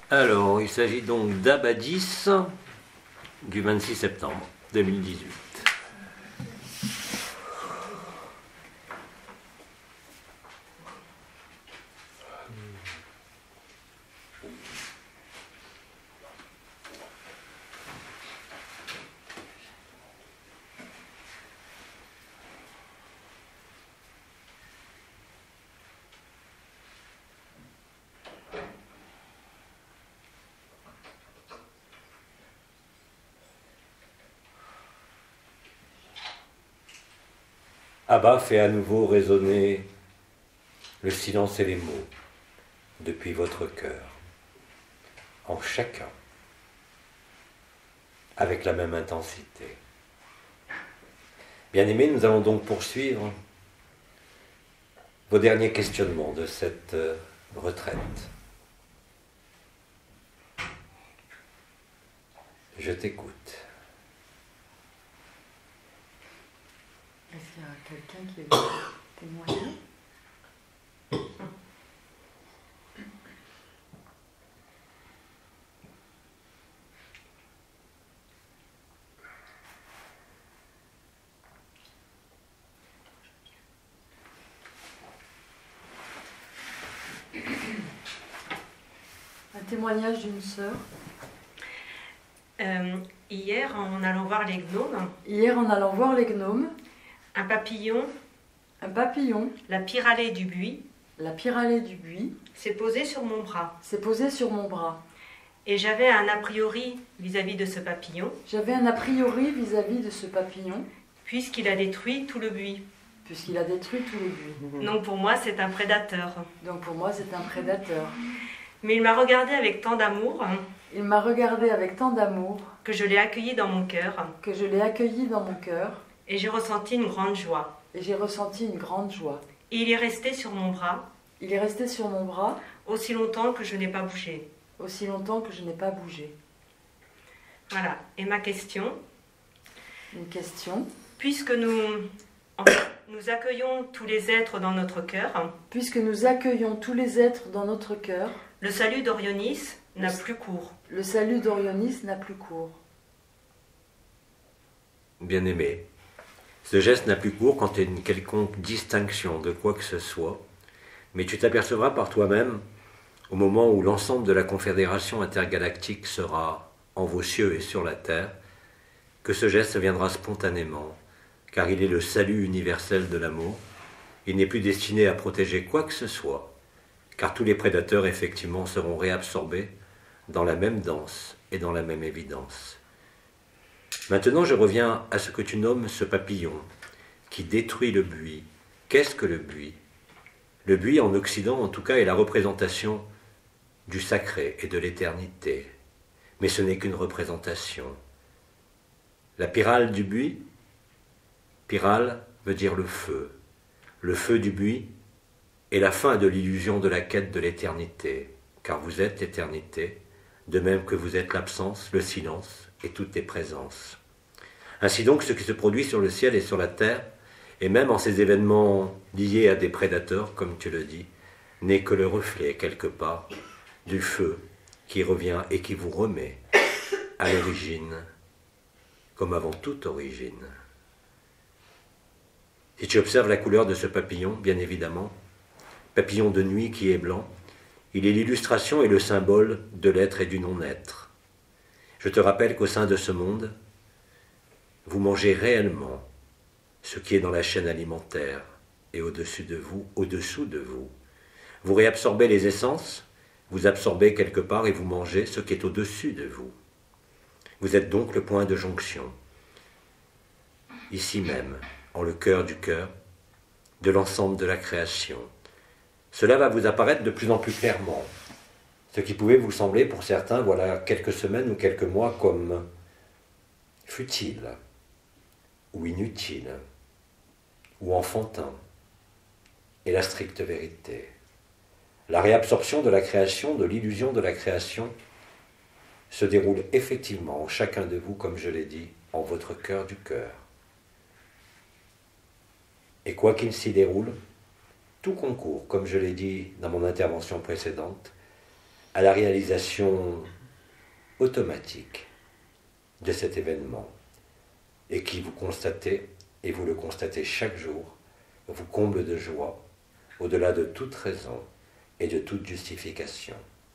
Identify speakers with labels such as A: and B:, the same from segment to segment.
A: Alors, il s'agit donc d'Abadis du 26 septembre 2018. Abba fait à nouveau résonner le silence et les mots depuis votre cœur, en chacun, avec la même intensité. Bien-aimés, nous allons donc poursuivre vos derniers questionnements de cette retraite. Je t'écoute.
B: Est-ce qu'il y a quelqu'un qui veut témoigner? Un témoignage d'une sœur.
C: Hier, en allant voir les gnomes, un papillon, la pyralée du buis, s'est posé sur mon bras. Et j'avais un a priori vis-à-vis de ce papillon, puisqu'il a détruit tout le buis. Donc pour moi, c'est un prédateur. Mais il m'a regardé avec tant d'amour que je l'ai accueilli dans mon cœur et j'ai ressenti une grande joie. Et il est resté sur mon bras aussi longtemps que je n'ai pas bougé. Voilà. Et ma question, puisque nous accueillons tous les êtres dans notre cœur, le salut d'Orionis n'a plus cours.
A: Bien-aimé, ce geste n'a plus cours quand il y a une quelconque distinction de quoi que ce soit, mais tu t'apercevras par toi-même, au moment où l'ensemble de la confédération intergalactique sera en vos cieux et sur la terre, que ce geste viendra spontanément, car il est le salut universel de l'amour. Il n'est plus destiné à protéger quoi que ce soit, car tous les prédateurs effectivement seront réabsorbés dans la même danse et dans la même évidence. Maintenant, je reviens à ce que tu nommes ce papillon qui détruit le buis. Qu'est-ce que le buis? Le buis, en Occident en tout cas, est la représentation du sacré et de l'éternité. Mais ce n'est qu'une représentation. La pyrale du buis, pyrale veut dire le feu. Le feu du buis est la fin de l'illusion de la quête de l'éternité, car vous êtes l'éternité, de même que vous êtes l'absence, le silence et toutes les présences. Ainsi donc, ce qui se produit sur le ciel et sur la terre, et même en ces événements liés à des prédateurs, comme tu le dis, n'est que le reflet, quelque part, du feu qui revient et qui vous remet à l'origine, comme avant toute origine. Si tu observes la couleur de ce papillon, bien évidemment, papillon de nuit qui est blanc, il est l'illustration et le symbole de l'être et du non-être. Je te rappelle qu'au sein de ce monde, vous mangez réellement ce qui est dans la chaîne alimentaire et au-dessus de vous, au-dessous de vous. Vous réabsorbez les essences, vous absorbez quelque part et vous mangez ce qui est au-dessus de vous. Vous êtes donc le point de jonction, ici même, en le cœur du cœur, de l'ensemble de la création. Cela va vous apparaître de plus en plus clairement, ce qui pouvait vous sembler pour certains, voilà quelques semaines ou quelques mois, comme futile, ou inutile, ou enfantin, est la stricte vérité. La réabsorption de la création, de l'illusion de la création, se déroule effectivement en chacun de vous, comme je l'ai dit, en votre cœur du cœur. Et quoi qu'il s'y déroule, tout concourt, comme je l'ai dit dans mon intervention précédente, à la réalisation automatique de cet événement et qui vous constatez, et vous le constatez chaque jour, vous comble de joie, au-delà de toute raison et de toute justification.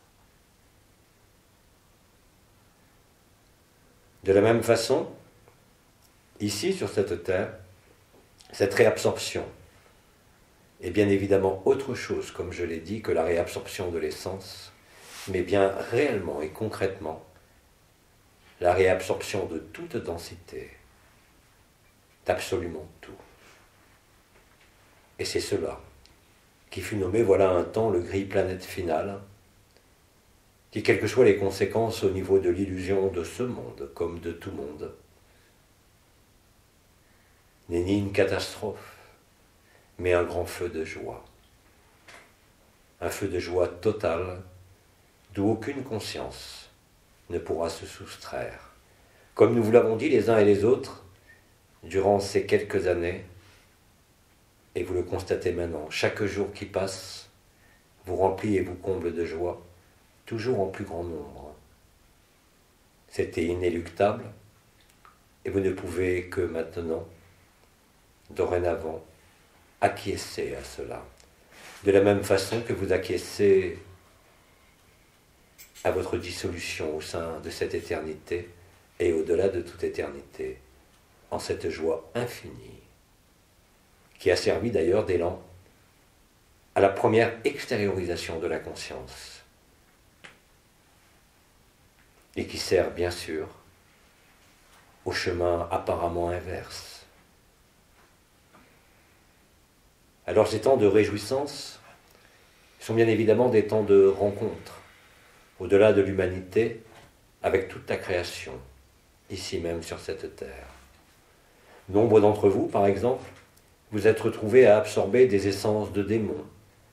A: De la même façon, ici sur cette terre, cette réabsorption est bien évidemment autre chose, comme je l'ai dit, que la réabsorption de l'essence, mais bien réellement et concrètement la réabsorption de toute densité, d'absolument tout. Et c'est cela qui fut nommé voilà un temps le gris planète final, qui, quelles que soient les conséquences au niveau de l'illusion de ce monde, comme de tout monde, n'est ni une catastrophe, mais un grand feu de joie. Un feu de joie totale, d'où aucune conscience ne pourra se soustraire. Comme nous vous l'avons dit les uns et les autres, durant ces quelques années, et vous le constatez maintenant, chaque jour qui passe vous remplit et vous comble de joie, toujours en plus grand nombre. C'était inéluctable, et vous ne pouvez que maintenant, dorénavant, acquiescer à cela. De la même façon que vous acquiescez à votre dissolution au sein de cette éternité et au-delà de toute éternité, en cette joie infinie, qui a servi d'ailleurs d'élan à la première extériorisation de la conscience, et qui sert bien sûr au chemin apparemment inverse. Alors ces temps de réjouissance sont bien évidemment des temps de rencontre, au-delà de l'humanité, avec toute la création, ici même sur cette terre. Nombre d'entre vous, par exemple, vous êtes retrouvés à absorber des essences de démons.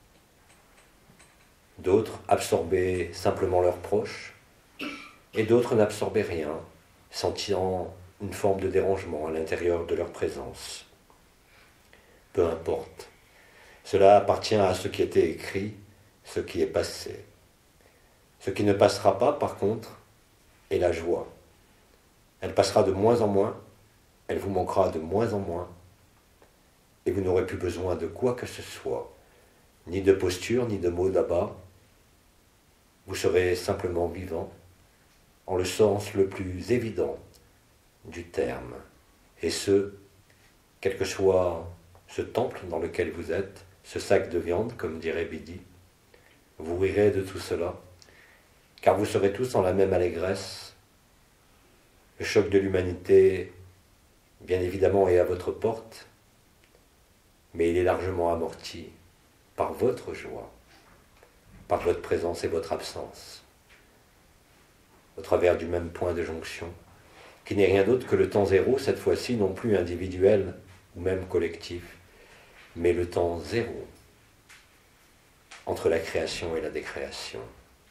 A: D'autres absorbaient simplement leurs proches, et d'autres n'absorbaient rien, sentant une forme de dérangement à l'intérieur de leur présence. Peu importe. Cela appartient à ce qui était écrit, ce qui est passé. Ce qui ne passera pas, par contre, est la joie. Elle passera de moins en moins, elle vous manquera de moins en moins, et vous n'aurez plus besoin de quoi que ce soit, ni de posture, ni de mots d'abat. Vous serez simplement vivant, en le sens le plus évident du terme, et ce, quel que soit ce temple dans lequel vous êtes, ce sac de viande, comme dirait Bidi, vous rirez de tout cela, car vous serez tous en la même allégresse. Le choc de l'humanité, bien évidemment, est à votre porte, mais il est largement amorti par votre joie, par votre présence et votre absence, au travers du même point de jonction, qui n'est rien d'autre que le temps zéro, cette fois-ci non plus individuel ou même collectif, mais le temps zéro entre la création et la décréation.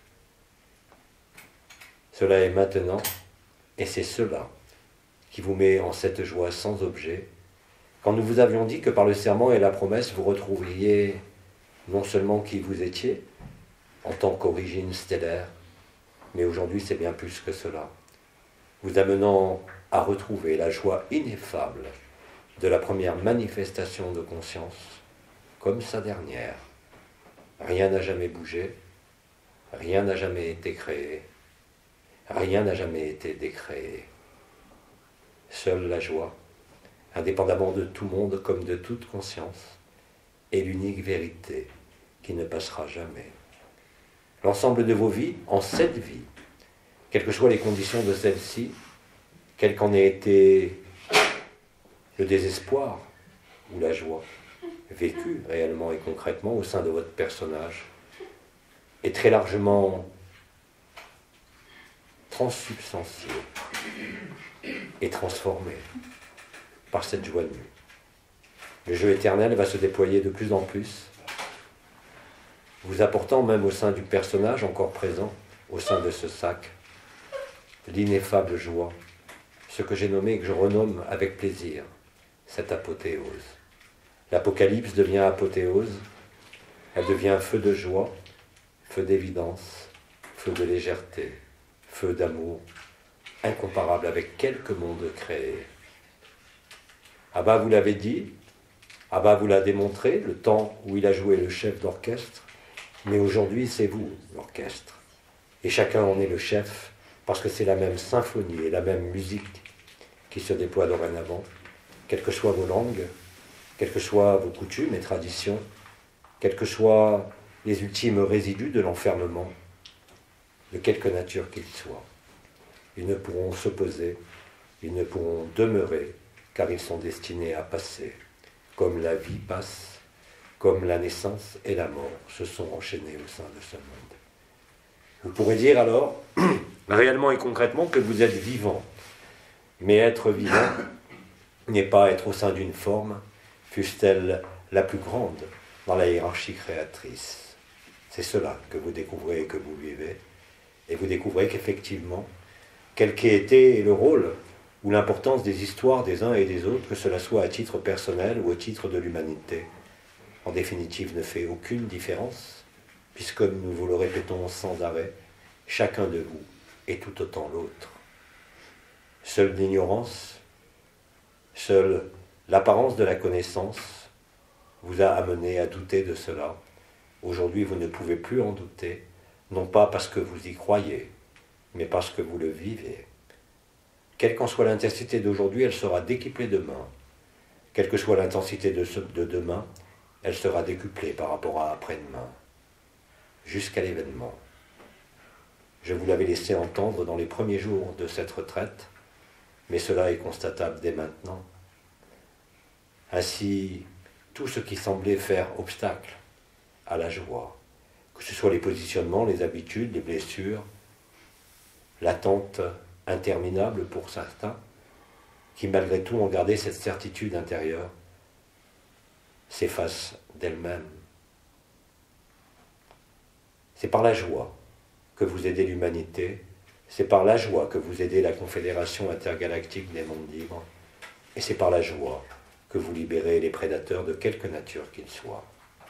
A: Cela est maintenant, et c'est cela qui vous met en cette joie sans objet, quand nous vous avions dit que par le serment et la promesse, vous retrouveriez non seulement qui vous étiez, en tant qu'origine stellaire, mais aujourd'hui c'est bien plus que cela, vous amenant à retrouver la joie ineffable de la première manifestation de conscience, comme sa dernière. Rien n'a jamais bougé, rien n'a jamais été créé, rien n'a jamais été décréé. Seule la joie, indépendamment de tout monde comme de toute conscience, est l'unique vérité qui ne passera jamais. L'ensemble de vos vies, en cette vie, quelles que soient les conditions de celle-ci, quel qu'en ait été le désespoir ou la joie, vécue réellement et concrètement au sein de votre personnage, est très largement transsubstantié et transformé par cette joie nue. Le jeu éternel va se déployer de plus en plus, vous apportant même au sein du personnage encore présent, au sein de ce sac, l'ineffable joie, ce que j'ai nommé et que je renomme avec plaisir, cette apothéose. L'Apocalypse devient apothéose, elle devient feu de joie, feu d'évidence, feu de légèreté, feu d'amour, incomparable avec quelque monde créé. Abba vous l'avez dit, Abba vous l'a démontré, le temps où il a joué le chef d'orchestre, mais aujourd'hui c'est vous, l'orchestre. Et chacun en est le chef, parce que c'est la même symphonie et la même musique qui se déploie dorénavant, quelles que soient vos langues, quelles que soient vos coutumes et traditions, quels que soient les ultimes résidus de l'enfermement, de quelque nature qu'ils soient. Ils ne pourront s'opposer, ils ne pourront demeurer, car ils sont destinés à passer. Comme la vie passe, comme la naissance et la mort se sont enchaînés au sein de ce monde. Vous pourrez dire alors, réellement et concrètement, que vous êtes vivant. Mais être vivant n'est pas être au sein d'une forme, fût-elle la plus grande dans la hiérarchie créatrice. C'est cela que vous découvrez et que vous vivez. Et vous découvrez qu'effectivement, quel qu'ait été le rôle ou l'importance des histoires des uns et des autres, que cela soit à titre personnel ou au titre de l'humanité, en définitive ne fait aucune différence, puisque nous vous le répétons sans arrêt, chacun de vous est tout autant l'autre. Seule l'ignorance, seule l'apparence de la connaissance vous a amené à douter de cela. Aujourd'hui, vous ne pouvez plus en douter, non pas parce que vous y croyez, mais parce que vous le vivez. Quelle qu'en soit l'intensité d'aujourd'hui, elle sera décuplée demain. Quelle que soit l'intensité de demain, elle sera décuplée par rapport à après-demain, jusqu'à l'événement. Je vous l'avais laissé entendre dans les premiers jours de cette retraite, mais cela est constatable dès maintenant. Ainsi, tout ce qui semblait faire obstacle à la joie, que ce soit les positionnements, les habitudes, les blessures, l'attente interminable pour certains, qui malgré tout ont gardé cette certitude intérieure, s'effacent d'elles-mêmes. C'est par la joie que vous aidez l'humanité, c'est par la joie que vous aidez la Confédération intergalactique des mondes libres, et c'est par la joie que vous libérez les prédateurs de quelque nature qu'ils soient.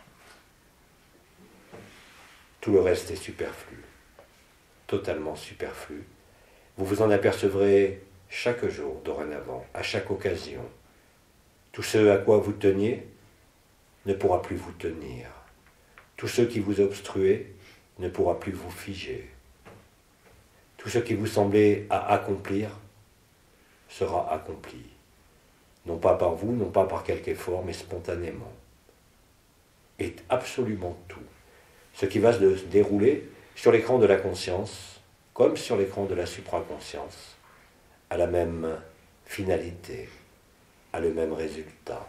A: Tout le reste est superflu, totalement superflu. Vous vous en apercevrez chaque jour dorénavant, à chaque occasion. Tout ce à quoi vous teniez ne pourra plus vous tenir. Tout ce qui vous obstruait ne pourra plus vous figer. Tout ce qui vous semblait à accomplir sera accompli. Non pas par vous, non pas par quelque effort, mais spontanément. Et absolument tout. Ce qui va se dérouler sur l'écran de la conscience, comme sur l'écran de la supraconscience, a la même finalité, a le même résultat.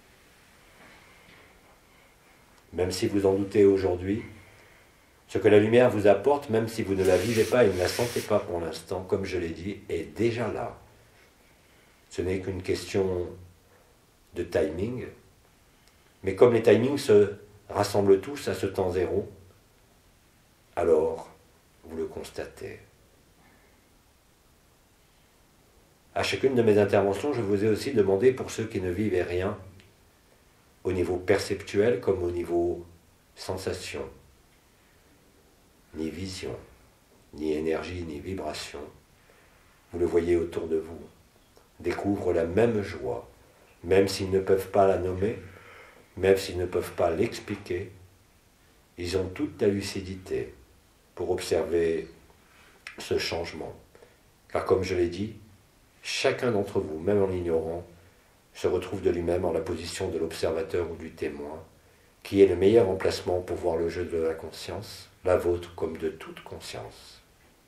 A: Même si vous en doutez aujourd'hui, ce que la lumière vous apporte, même si vous ne la vivez pas et ne la sentez pas pour l'instant, comme je l'ai dit, est déjà là. Ce n'est qu'une question de timing, mais comme les timings se rassemblent tous à ce temps zéro, alors vous le constatez. À chacune de mes interventions, je vous ai aussi demandé, pour ceux qui ne vivaient rien, au niveau perceptuel comme au niveau sensation, ni vision, ni énergie, ni vibration, vous le voyez autour de vous, découvrent la même joie, même s'ils ne peuvent pas la nommer, même s'ils ne peuvent pas l'expliquer, ils ont toute la lucidité pour observer ce changement. Car comme je l'ai dit, chacun d'entre vous, même en l'ignorant, se retrouve de lui-même en la position de l'observateur ou du témoin, qui est le meilleur emplacement pour voir le jeu de la conscience, la vôtre comme de toute conscience.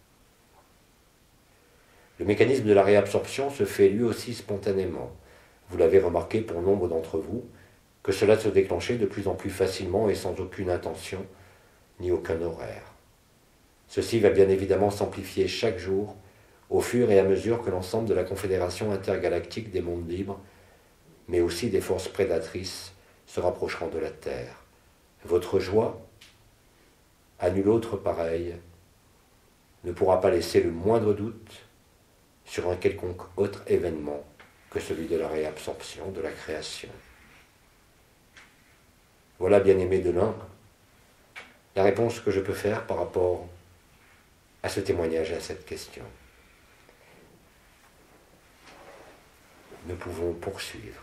A: Le mécanisme de la réabsorption se fait lui aussi spontanément. Vous l'avez remarqué pour nombre d'entre vous, que cela se déclenchait de plus en plus facilement et sans aucune intention, ni aucun horaire. Ceci va bien évidemment s'amplifier chaque jour, au fur et à mesure que l'ensemble de la Confédération intergalactique des mondes libres, mais aussi des forces prédatrices, se rapprocheront de la Terre. Votre joie, à nul autre pareil, ne pourra pas laisser le moindre doute sur un quelconque autre événement que celui de la réabsorption, de la création. Voilà, bien-aimés de l'un, la réponse que je peux faire par rapport à ce témoignage et à cette question. Nous pouvons poursuivre.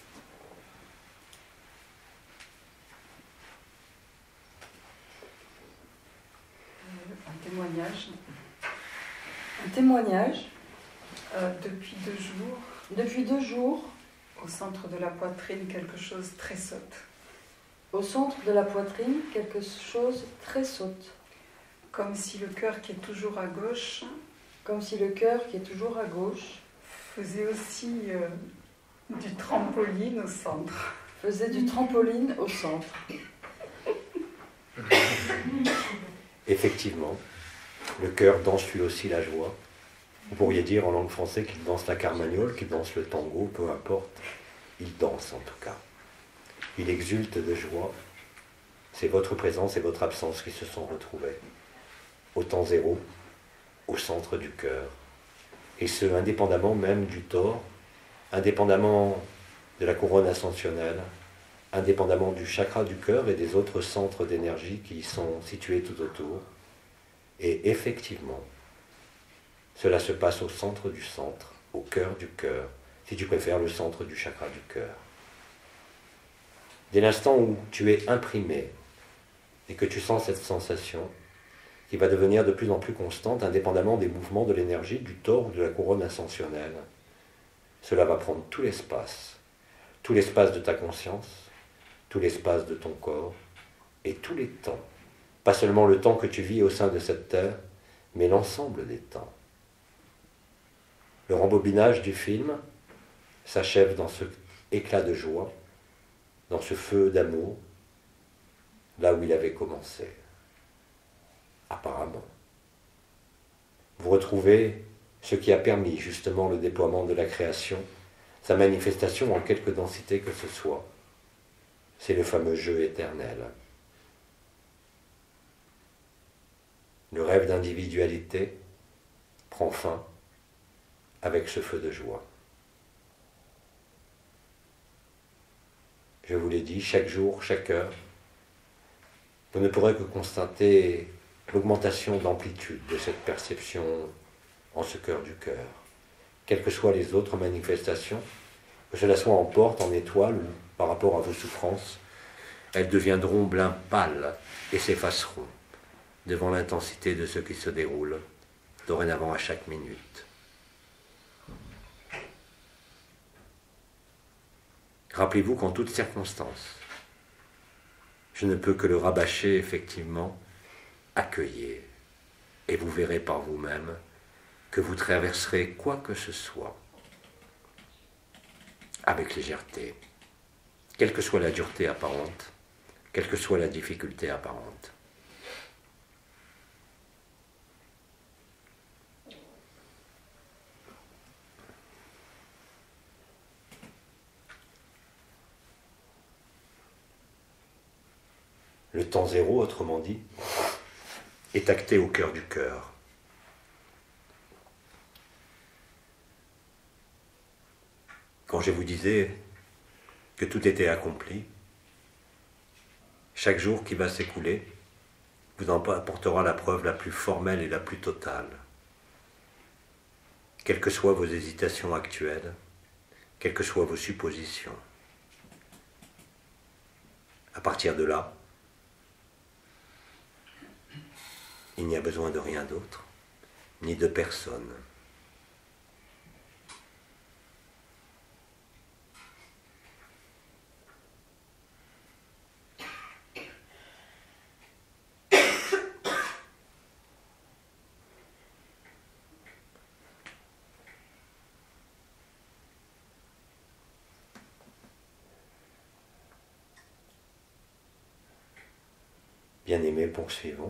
B: Un témoignage. Un témoignage depuis 2 jours. Depuis 2 jours, au centre de la poitrine, quelque chose tressaute. Au centre de la poitrine, quelque chose tressaute. Comme si le cœur qui est toujours à gauche, faisait aussi du trampoline au centre.
A: Effectivement, le cœur danse lui aussi la joie. Vous pourriez dire en langue française qu'il danse la carmagnole, qu'il danse le tango, peu importe. Il danse en tout cas. Il exulte de joie. C'est votre présence et votre absence qui se sont retrouvés. Au temps zéro, au centre du cœur. Et ce, indépendamment même du tort, indépendamment de la couronne ascensionnelle, indépendamment du chakra du cœur et des autres centres d'énergie qui y sont situés tout autour. Et effectivement, cela se passe au centre, au cœur du cœur, si tu préfères le centre du chakra du cœur. Dès l'instant où tu es imprimé et que tu sens cette sensation, qui va devenir de plus en plus constante, indépendamment des mouvements de l'énergie, du tore ou de la couronne ascensionnelle, cela va prendre tout l'espace de ta conscience, tout l'espace de ton corps et tous les temps. Pas seulement le temps que tu vis au sein de cette terre, mais l'ensemble des temps. Le rembobinage du film s'achève dans ce éclat de joie, dans ce feu d'amour, là où il avait commencé. Apparemment. Vous retrouvez ce qui a permis justement le déploiement de la création, sa manifestation en quelque densité que ce soit. C'est le fameux jeu éternel. Le rêve d'individualité prend fin avec ce feu de joie. Je vous l'ai dit, chaque jour, chaque heure, vous ne pourrez que constater l'augmentation d'amplitude de cette perception en ce cœur du cœur. Quelles que soient les autres manifestations, que cela soit en porte, en étoile, ou par rapport à vos souffrances, elles deviendront blanc pâle et s'effaceront devant l'intensité de ce qui se déroule, dorénavant à chaque minute. Rappelez-vous qu'en toutes circonstances, je ne peux que le rabâcher effectivement, accueillir, et vous verrez par vous-même que vous traverserez quoi que ce soit avec légèreté, quelle que soit la dureté apparente, quelle que soit la difficulté apparente. Le temps zéro, autrement dit, est acté au cœur du cœur. Quand je vous disais que tout était accompli, chaque jour qui va s'écouler vous en apportera la preuve la plus formelle et la plus totale. Quelles que soient vos hésitations actuelles, quelles que soient vos suppositions. À partir de là, il n'y a besoin de rien d'autre, ni de personne. Bien-aimés, poursuivons.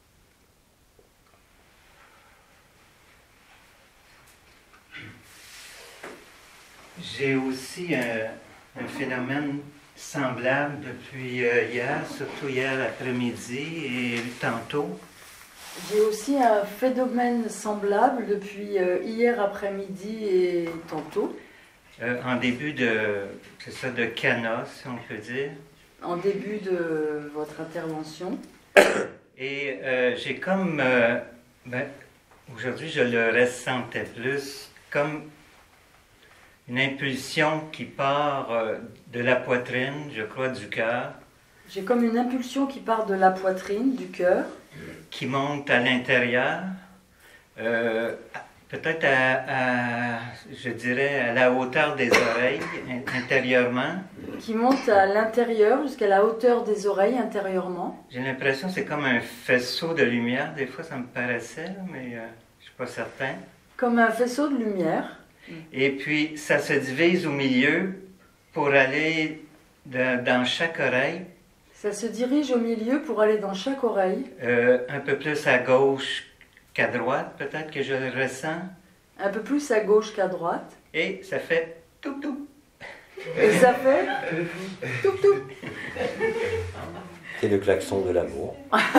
D: J'ai aussi un phénomène semblable depuis hier, surtout hier après-midi et tantôt.
B: J'ai aussi un phénomène semblable depuis hier après-midi et tantôt.
D: En début de cana, si on peut dire.
B: En début de votre intervention.
D: Et j'ai comme Ben, aujourd'hui, je le ressentais plus comme une impulsion qui part de la poitrine, je crois, du cœur.
C: J'ai comme une impulsion qui part de la poitrine, du cœur.
D: Qui monte à l'intérieur, peut-être je dirais, à la hauteur des oreilles, intérieurement. Qui monte à l'intérieur, jusqu'à la hauteur des oreilles, intérieurement. J'ai l'impression que c'est comme un faisceau de lumière. Des fois, ça me paraissait, mais je ne suis pas certain. Comme un faisceau de lumière. Et puis, ça se divise au milieu pour aller dans chaque oreille. Ça se dirige au milieu pour aller dans chaque oreille. Un peu plus à gauche qu'à droite, peut-être que je le ressens. Un peu plus à gauche qu'à droite. Et ça fait tout tout. Et ça fait tout tout.
A: C'est le klaxon de l'amour.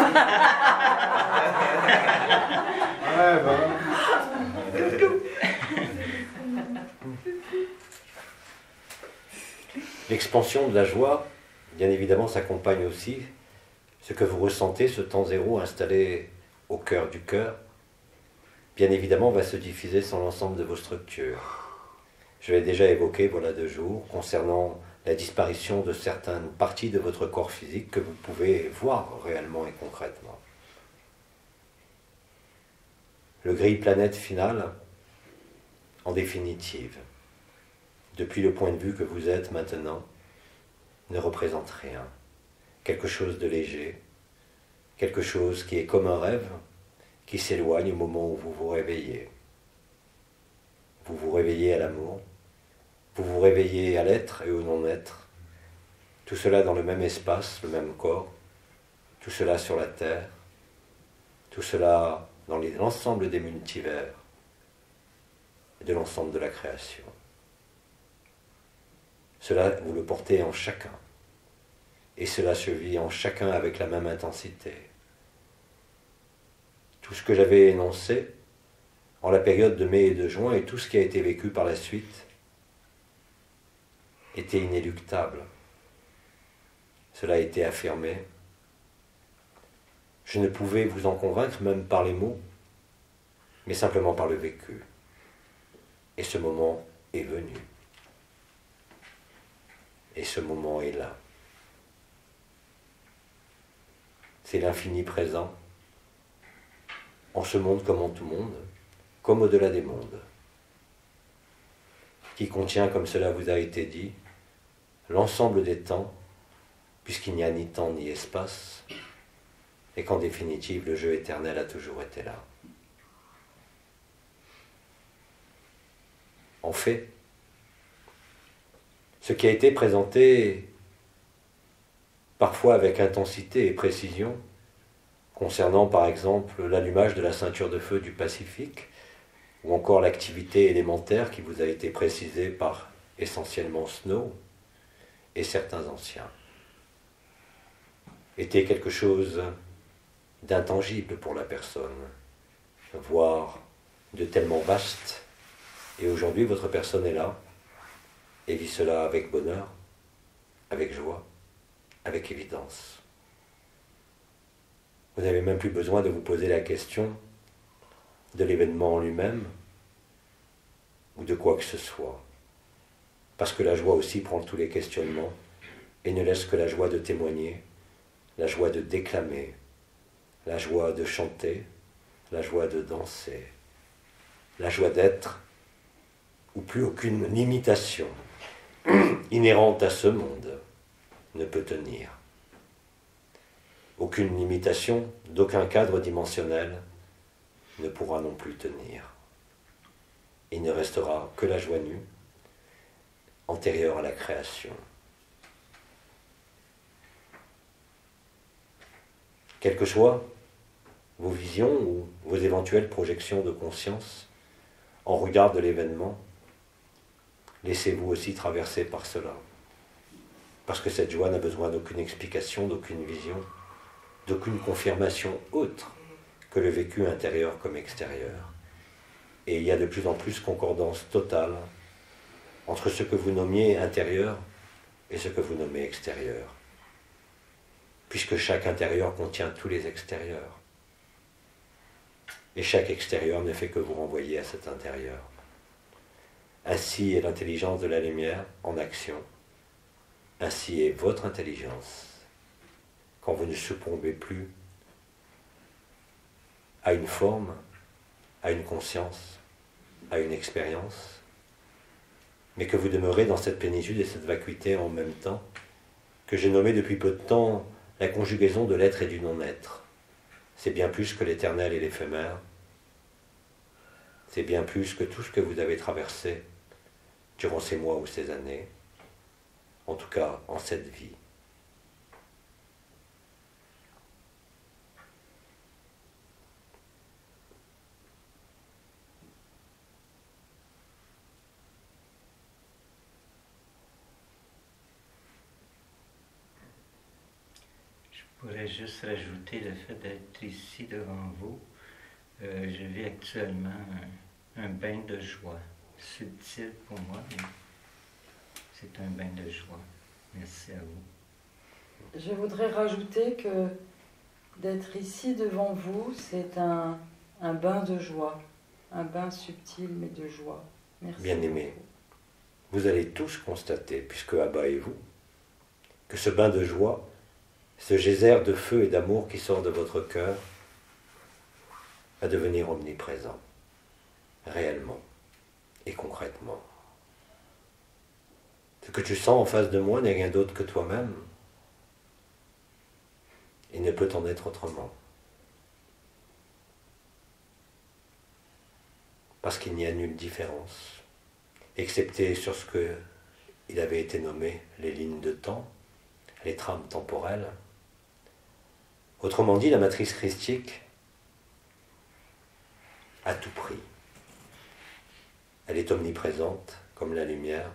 A: L'expansion de la joie, bien évidemment, s'accompagne aussi ce que vous ressentez, ce temps zéro installé au cœur du cœur, bien évidemment, va se diffuser sur l'ensemble de vos structures. Je l'ai déjà évoqué voilà 2 jours concernant la disparition de certaines parties de votre corps physique que vous pouvez voir réellement et concrètement. Le gris-planète final, en définitive, depuis le point de vue que vous êtes maintenant, ne représente rien. Quelque chose de léger, quelque chose qui est comme un rêve, qui s'éloigne au moment où vous vous réveillez. Vous vous réveillez à l'amour, vous vous réveillez à l'être et au non-être, tout cela dans le même espace, le même corps, tout cela sur la terre, tout cela dans l'ensemble des multivers et de l'ensemble de la création. Cela, vous le portez en chacun, et cela se vit en chacun avec la même intensité. Tout ce que j'avais énoncé en la période de mai et de juin et tout ce qui a été vécu par la suite était inéluctable. Cela a été affirmé. Je ne pouvais vous en convaincre même par les mots, mais simplement par le vécu. Et ce moment est venu. Et ce moment est là. C'est l'infini présent, en ce monde comme en tout monde, comme au-delà des mondes, qui contient, comme cela vous a été dit, l'ensemble des temps, puisqu'il n'y a ni temps ni espace, et qu'en définitive, le jeu éternel a toujours été là. En fait, ce qui a été présenté parfois avec intensité et précision, concernant par exemple l'allumage de la ceinture de feu du Pacifique, ou encore l'activité élémentaire qui vous a été précisée par essentiellement Snow et certains anciens, était quelque chose d'intangible pour la personne, voire de tellement vaste. Et aujourd'hui, votre personne est là, et vit cela avec bonheur, avec joie, avec évidence. Vous n'avez même plus besoin de vous poser la question de l'événement en lui-même ou de quoi que ce soit. Parce que la joie aussi prend tous les questionnements et ne laisse que la joie de témoigner, la joie de déclamer, la joie de chanter, la joie de danser, la joie d'être, où plus aucune limitation inhérente à ce monde ne peut tenir. Aucune limitation d'aucun cadre dimensionnel ne pourra non plus tenir. Il ne restera que la joie nue, antérieure à la création. Quelles que soient vos visions ou vos éventuelles projections de conscience en regard de l'événement, laissez-vous aussi traverser par cela. Parce que cette joie n'a besoin d'aucune explication, d'aucune vision, d'aucune confirmation autre que le vécu intérieur comme extérieur. Et il y a de plus en plus concordance totale entre ce que vous nommiez intérieur et ce que vous nommez extérieur. Puisque chaque intérieur contient tous les extérieurs. et chaque extérieur ne fait que vous renvoyer à cet intérieur. Ainsi est l'intelligence de la lumière en action. Ainsi est votre intelligence. Quand vous ne succombez plus à une forme, à une conscience, à une expérience, mais que vous demeurez dans cette plénitude et cette vacuité en même temps, que j'ai nommé depuis peu de temps la conjugaison de l'être et du non-être. C'est bien plus que l'éternel et l'éphémère. C'est bien plus que tout ce que vous avez traversé durant ces mois ou ces années, en tout cas en cette vie.
D: Je pourrais juste rajouter le fait d'être ici devant vous. Je vis actuellement un bain de joie, subtil pour moi, mais c'est un bain de joie. Merci à vous.
B: Je voudrais rajouter que d'être ici devant vous, c'est un bain de joie, un bain subtil mais de joie. Merci.
A: Bien-aimés, vous allez tous constater, puisque Abba est vous, que ce bain de joie, ce geyser de feu et d'amour qui sort de votre cœur, va devenir omniprésent, réellement et concrètement. Ce que tu sens en face de moi n'est rien d'autre que toi-même. Il ne peut en être autrement. Parce qu'il n'y a nulle différence, excepté sur ce qu'il avait été nommé les lignes de temps, les trames temporelles. Autrement dit, la matrice christique a tout pris. Elle est omniprésente, comme la lumière,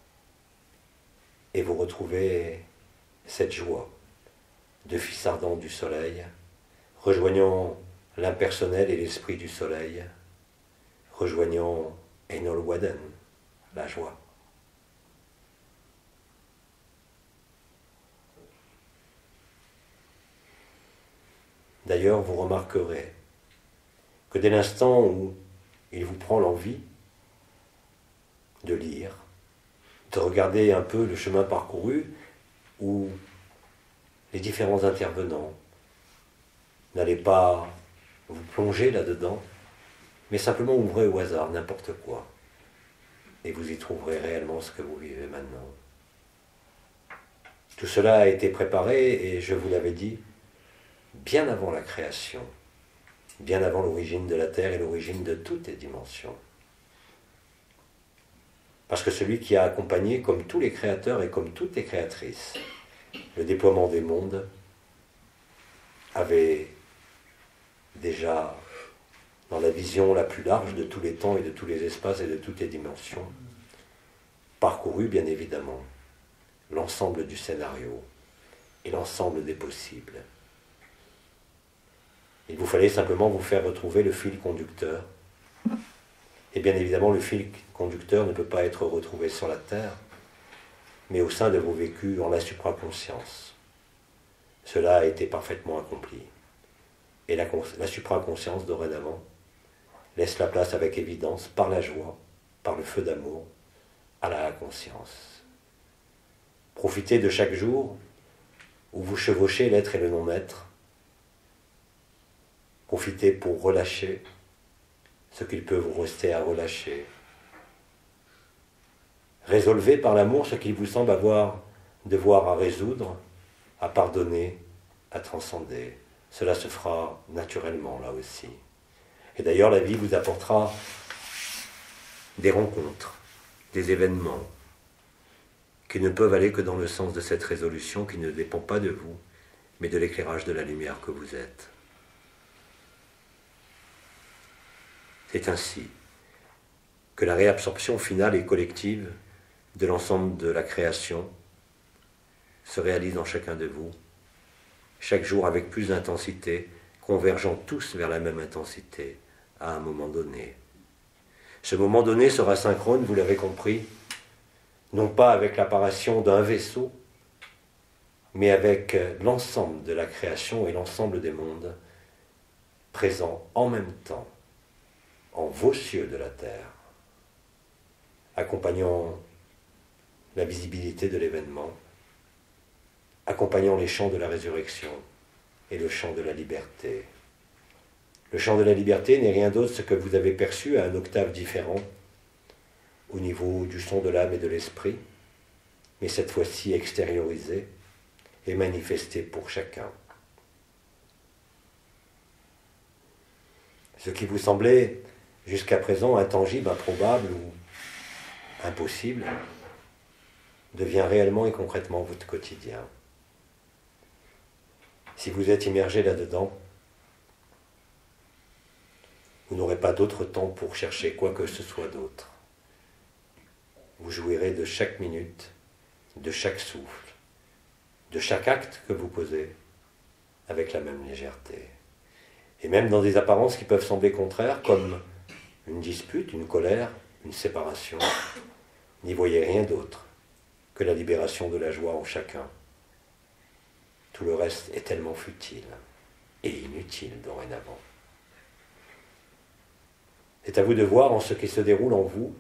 A: et vous retrouvez cette joie de fils ardent du soleil, rejoignant l'impersonnel et l'esprit du soleil, rejoignant Enol Waden, la joie. D'ailleurs, vous remarquerez que dès l'instant où il vous prend l'envie de lire, de regarder un peu le chemin parcouru, où les différents intervenants, n'allez pas vous plonger là-dedans, mais simplement ouvrez au hasard n'importe quoi, et vous y trouverez réellement ce que vous vivez maintenant. Tout cela a été préparé, et je vous l'avais dit, bien avant la création, bien avant l'origine de la Terre et l'origine de toutes les dimensions. Parce que celui qui a accompagné, comme tous les créateurs et comme toutes les créatrices, le déploiement des mondes, avait déjà, dans la vision la plus large de tous les temps et de tous les espaces et de toutes les dimensions, parcouru bien évidemment l'ensemble du scénario et l'ensemble des possibles. Il vous fallait simplement vous faire retrouver le fil conducteur. Et bien évidemment, le fil conducteur ne peut pas être retrouvé sur la Terre, mais au sein de vos vécus en la supraconscience. Cela a été parfaitement accompli. Et la supraconscience, dorénavant, laisse la place avec évidence, par la joie, par le feu d'amour, à la conscience. Profitez de chaque jour où vous chevauchez l'être et le non-être. Profitez pour relâcher ce qu'il peut vous rester à relâcher. Résolvez par l'amour ce qu'il vous semble devoir à résoudre, à pardonner, à transcender. Cela se fera naturellement là aussi. Et d'ailleurs, la vie vous apportera des rencontres, des événements qui ne peuvent aller que dans le sens de cette résolution qui ne dépend pas de vous, mais de l'éclairage de la lumière que vous êtes. C'est ainsi que la réabsorption finale et collective de l'ensemble de la création se réalise dans chacun de vous, chaque jour avec plus d'intensité, convergeant tous vers la même intensité à un moment donné. Ce moment donné sera synchrone, vous l'avez compris, non pas avec l'apparition d'un vaisseau, mais avec l'ensemble de la création et l'ensemble des mondes présent en même temps en vos cieux de la terre, accompagnant la visibilité de l'événement, accompagnant les chants de la résurrection et le chant de la liberté. Le chant de la liberté n'est rien d'autre que ce que vous avez perçu à un octave différent au niveau du son de l'âme et de l'esprit, mais cette fois-ci extériorisé et manifesté pour chacun. Ce qui vous semblait jusqu'à présent intangible, improbable ou impossible devient réellement et concrètement votre quotidien. Si vous êtes immergé là-dedans, vous n'aurez pas d'autre temps pour chercher quoi que ce soit d'autre. Vous jouirez de chaque minute, de chaque souffle, de chaque acte que vous posez avec la même légèreté. Et même dans des apparences qui peuvent sembler contraires, comme une dispute, une colère, une séparation, n'y voyez rien d'autre que la libération de la joie en chacun. Tout le reste est tellement futile et inutile dorénavant. C'est à vous de voir en ce qui se déroule en vous,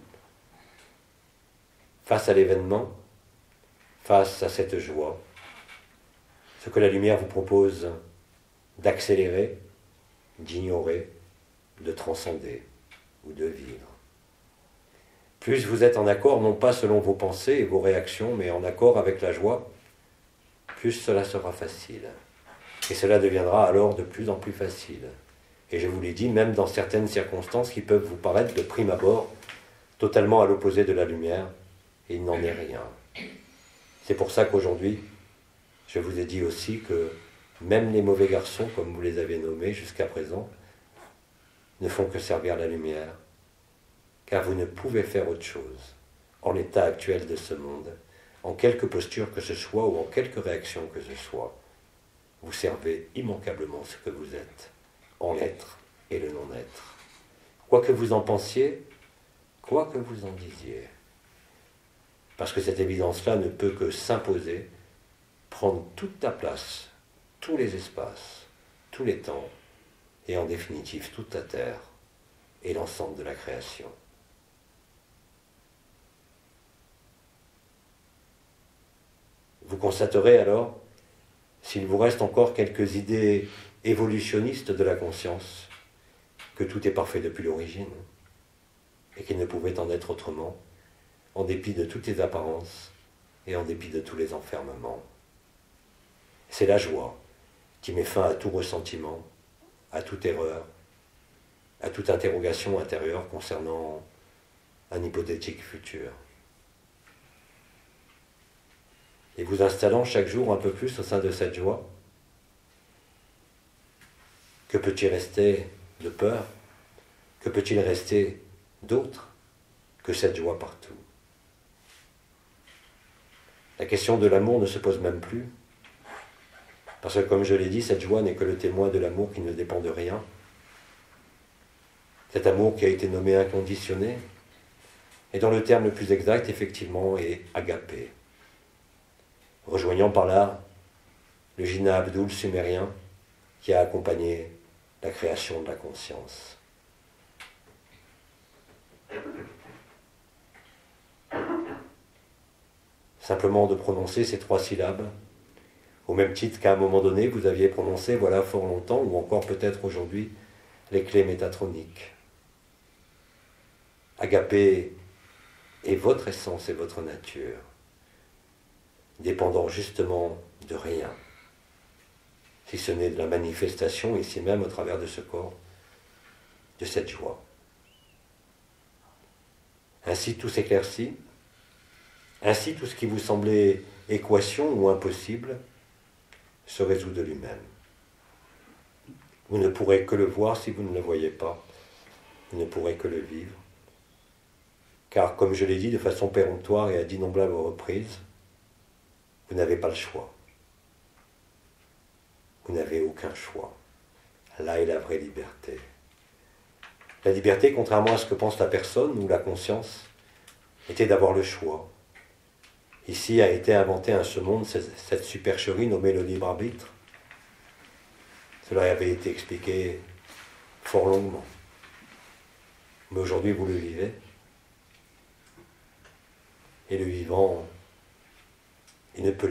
A: face à l'événement, face à cette joie, ce que la lumière vous propose d'accélérer, d'ignorer, de transcender ou de vivre. Plus vous êtes en accord, non pas selon vos pensées et vos réactions, mais en accord avec la joie, plus cela sera facile. Et cela deviendra alors de plus en plus facile. Et je vous l'ai dit, même dans certaines circonstances qui peuvent vous paraître de prime abord totalement à l'opposé de la lumière, et il n'en est rien. C'est pour ça qu'aujourd'hui, je vous ai dit aussi que même les mauvais garçons, comme vous les avez nommés jusqu'à présent, ne font que servir la lumière, car vous ne pouvez faire autre chose, en l'état actuel de ce monde, en quelque posture que ce soit ou en quelque réaction que ce soit. Vous servez immanquablement ce que vous êtes, en l'être et le non-être. Quoi que vous en pensiez, quoi que vous en disiez. Parce que cette évidence-là ne peut que s'imposer, prendre toute ta place, tous les espaces, tous les temps, et en définitive toute la terre et l'ensemble de la création. Vous constaterez alors, s'il vous reste encore quelques idées évolutionnistes de la conscience, que tout est parfait depuis l'origine, et qu'il ne pouvait en être autrement, en dépit de toutes les apparences et en dépit de tous les enfermements. C'est la joie qui met fin à tout ressentiment, à toute erreur, à toute interrogation intérieure concernant un hypothétique futur. Et vous installant chaque jour un peu plus au sein de cette joie, que peut-il rester de peur? Que peut-il rester d'autre que cette joie partout? La question de l'amour ne se pose même plus, parce que comme je l'ai dit, cette joie n'est que le témoin de l'amour qui ne dépend de rien. Cet amour qui a été nommé inconditionné, et dont le terme le plus exact, effectivement, est agapé. Rejoignant par là le Jina Abdul sumérien qui a accompagné la création de la conscience. Simplement de prononcer ces 3 syllabes, au même titre qu'à un moment donné vous aviez prononcé, voilà fort longtemps, ou encore peut-être aujourd'hui, les clés métatroniques. Agapé est votre essence et votre nature, dépendant justement de rien, si ce n'est de la manifestation, ici même au travers de ce corps, de cette joie. Ainsi tout s'éclaircit, ainsi tout ce qui vous semblait équation ou impossible se résout de lui-même. Vous ne pourrez que le voir si vous ne le voyez pas, vous ne pourrez que le vivre, car comme je l'ai dit de façon péremptoire et à d'innombrables reprises, vous n'avez pas le choix. Vous n'avez aucun choix. Là est la vraie liberté. La liberté, contrairement à ce que pense la personne ou la conscience, était d'avoir le choix. Ici a été inventé un ce monde, cette supercherie nommée le libre arbitre. Cela avait été expliqué fort longuement. Mais aujourd'hui, vous le vivez. Et le vivant, il ne peut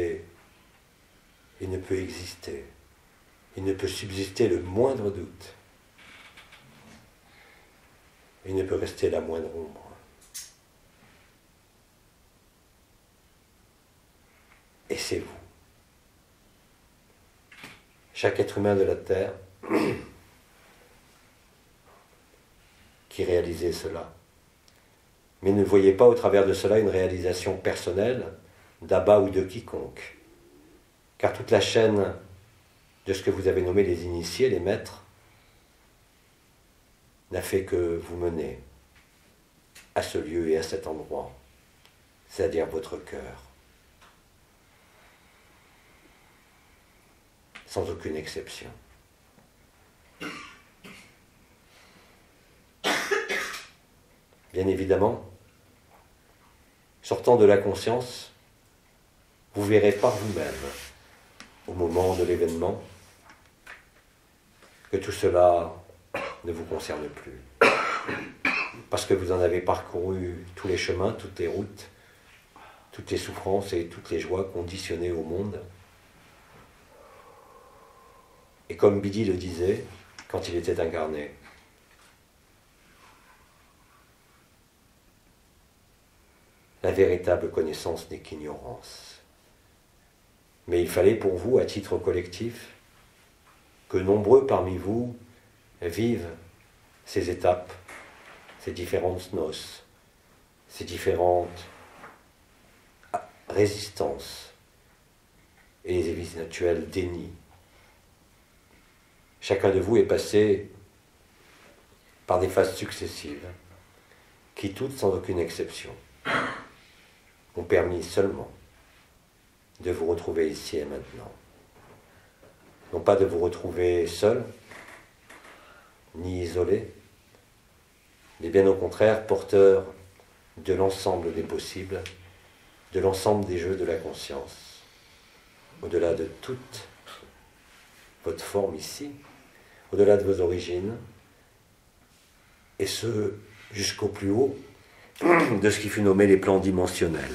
A: exister, il ne peut subsister le moindre doute. Il ne peut rester la moindre ombre. Et c'est vous. Chaque être humain de la Terre qui réalisait cela. Mais ne voyez pas au travers de cela une réalisation personnelle d'Abba ou de quiconque. Car toute la chaîne de ce que vous avez nommé les initiés, les maîtres, n'a fait que vous mener à ce lieu et à cet endroit, c'est-à-dire votre cœur. Sans aucune exception. Bien évidemment, sortant de la conscience, vous verrez par vous-même, au moment de l'événement, que tout cela ne vous concerne plus. Parce que vous en avez parcouru tous les chemins, toutes les routes, toutes les souffrances et toutes les joies conditionnées au monde. Et comme Bidi le disait, quand il était incarné, la véritable connaissance n'est qu'ignorance. Mais il fallait pour vous, à titre collectif, que nombreux parmi vous vivent ces étapes, ces différentes noces, ces différentes résistances et les éventuels dénis. Chacun de vous est passé par des phases successives qui, toutes sans aucune exception, ont permis seulement de vous retrouver ici et maintenant. Non pas de vous retrouver seul, ni isolé, mais bien au contraire porteur de l'ensemble des possibles, de l'ensemble des jeux de la conscience, au-delà de toute votre forme ici, au-delà de vos origines, et ce, jusqu'au plus haut de ce qui fut nommé les plans dimensionnels.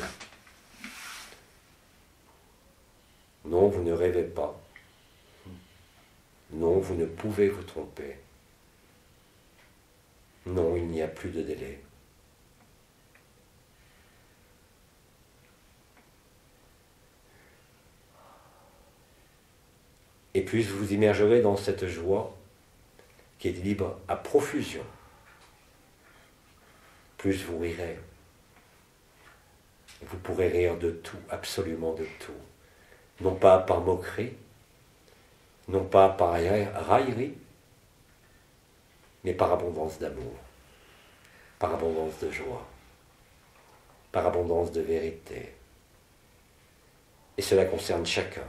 A: Non, vous ne rêvez pas. Non, vous ne pouvez vous tromper. Non, il n'y a plus de délai. Et puis vous vous immergerez dans cette joie qui est libre à profusion. Plus vous rirez. Vous pourrez rire de tout, absolument de tout. Non pas par moquerie, non pas par raillerie, mais par abondance d'amour, par abondance de joie, par abondance de vérité. Et cela concerne chacun.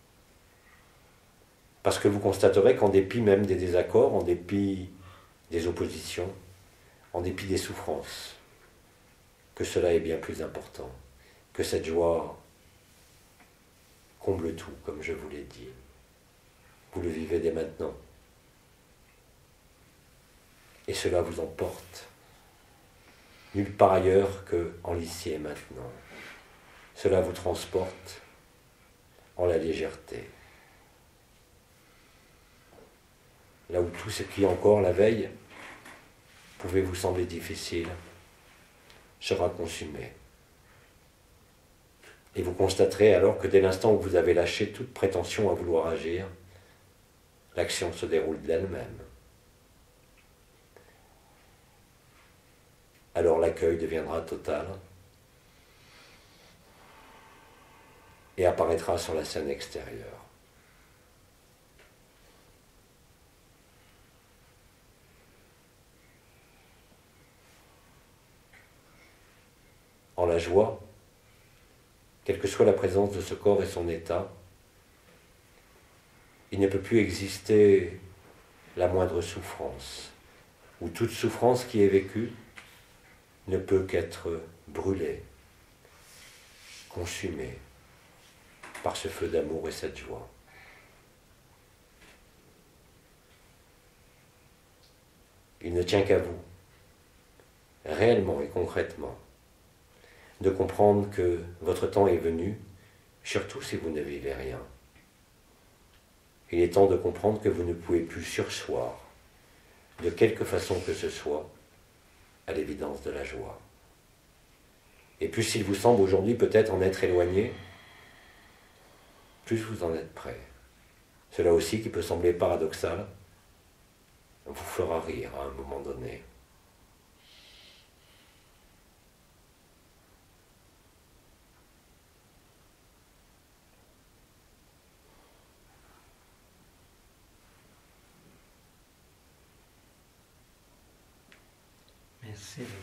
A: Parce que vous constaterez qu'en dépit même des désaccords, en dépit des oppositions, en dépit des souffrances, que cela est bien plus important, que cette joie comble tout, comme je vous l'ai dit. Vous le vivez dès maintenant. Et cela vous emporte nulle part ailleurs qu'en l'ici et maintenant. Cela vous transporte en la légèreté. Là où tout ce qui encore la veille pouvait vous sembler difficile sera consumé. Et vous constaterez alors que dès l'instant où vous avez lâché toute prétention à vouloir agir, l'action se déroule d'elle-même. Alors l'accueil deviendra total et apparaîtra sur la scène extérieure. En la joie, quelle que soit la présence de ce corps et son état, il ne peut plus exister la moindre souffrance, ou toute souffrance qui est vécue ne peut qu'être brûlée, consumée par ce feu d'amour et cette joie. Il ne tient qu'à vous, réellement et concrètement, de comprendre que votre temps est venu, surtout si vous ne vivez rien. Il est temps de comprendre que vous ne pouvez plus surseoir, de quelque façon que ce soit, à l'évidence de la joie. Et plus il vous semble aujourd'hui peut-être en être éloigné, plus vous en êtes prêt. Cela aussi, qui peut sembler paradoxal, vous fera rire à un moment donné.
D: Merci, Louis.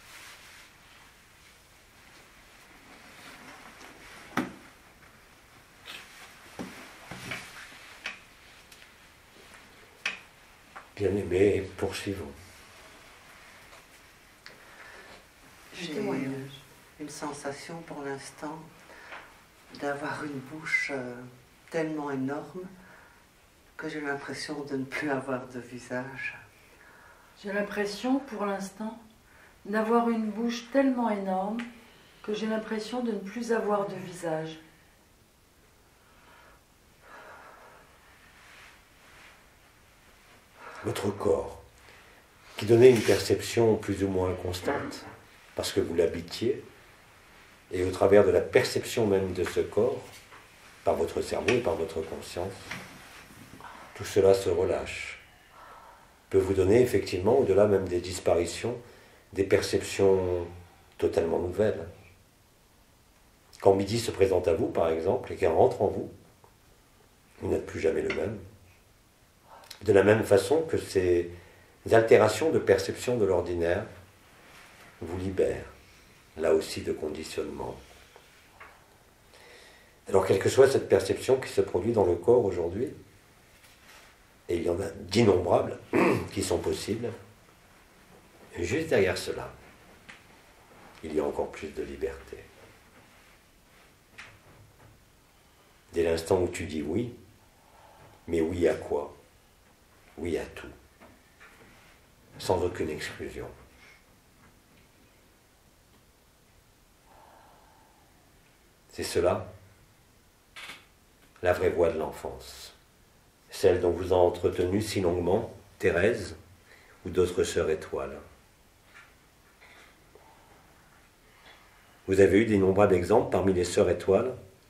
A: Bien-aimés, poursuivons.
E: J'ai une sensation pour l'instant d'avoir une bouche tellement énorme que j'ai l'impression de ne plus avoir de visage.
B: J'ai l'impression pour l'instant d'avoir une bouche tellement énorme que j'ai l'impression de ne plus avoir de visage.
A: Votre corps, qui donnait une perception plus ou moins constante, parce que vous l'habitiez, et au travers de la perception même de ce corps, par votre cerveau et par votre conscience, tout cela se relâche, peut vous donner effectivement, au-delà même des disparitions, des perceptions totalement nouvelles. Quand midi se présente à vous, par exemple, et qu'elle rentre en vous, vous n'êtes plus jamais le même. De la même façon que ces altérations de perception de l'ordinaire vous libèrent, là aussi, de conditionnement. Alors, quelle que soit cette perception qui se produit dans le corps aujourd'hui, et il y en a d'innombrables qui sont possibles, juste derrière cela, il y a encore plus de liberté. Dès l'instant où tu dis oui, mais oui à quoi ? Oui à tout, sans aucune exclusion. C'est cela, la vraie voie de l'enfance, celle dont vous a entretenu si longuement Thérèse ou d'autres sœurs étoiles. Vous avez eu d'innombrables exemples parmi les sœurs étoiles,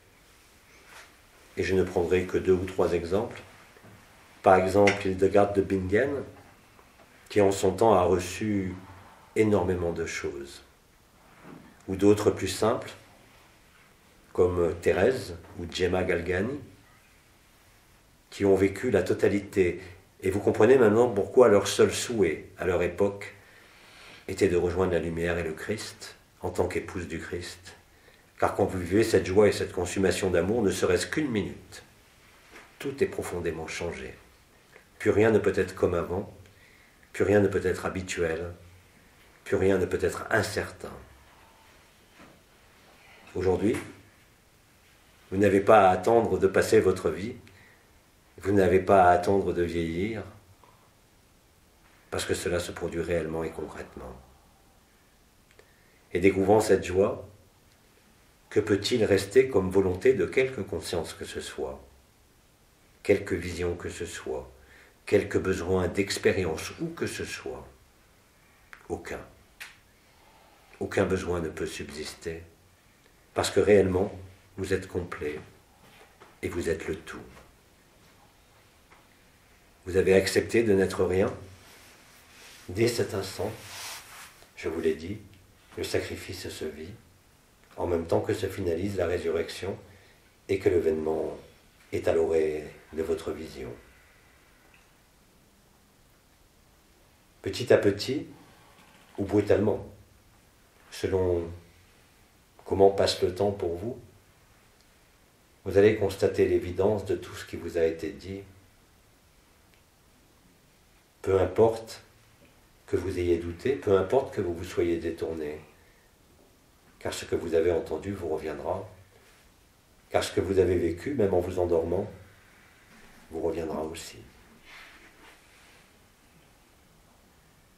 A: et je ne prendrai que 2 ou 3 exemples. Par exemple, Hildegard de Bingen, qui en son temps a reçu énormément de choses. Ou d'autres plus simples, comme Thérèse ou Gemma Galgani, qui ont vécu la totalité. Et vous comprenez maintenant pourquoi leur seul souhait, à leur époque, était de rejoindre la lumière et le Christ, en tant qu'épouse du Christ. Car quand vous vivez cette joie et cette consommation d'amour, ne serait-ce qu'une minute, tout est profondément changé. Plus rien ne peut être comme avant, plus rien ne peut être habituel, plus rien ne peut être incertain. Aujourd'hui, vous n'avez pas à attendre de passer votre vie, vous n'avez pas à attendre de vieillir, parce que cela se produit réellement et concrètement. Et découvrant cette joie, que peut-il rester comme volonté de quelque conscience que ce soit, quelque vision que ce soit, quelque besoin d'expérience où que ce soit? Aucun. Aucun besoin ne peut subsister, parce que réellement, vous êtes complet et vous êtes le tout. Vous avez accepté de n'être rien. Dès cet instant, je vous l'ai dit, le sacrifice se vit, en même temps que se finalise la résurrection et que l'événement est à l'orée de votre vision. Petit à petit, ou brutalement, selon comment passe le temps pour vous, vous allez constater l'évidence de tout ce qui vous a été dit. Peu importe que vous ayez douté, peu importe que vous vous soyez détourné, car ce que vous avez entendu vous reviendra, car ce que vous avez vécu, même en vous endormant, vous reviendra aussi.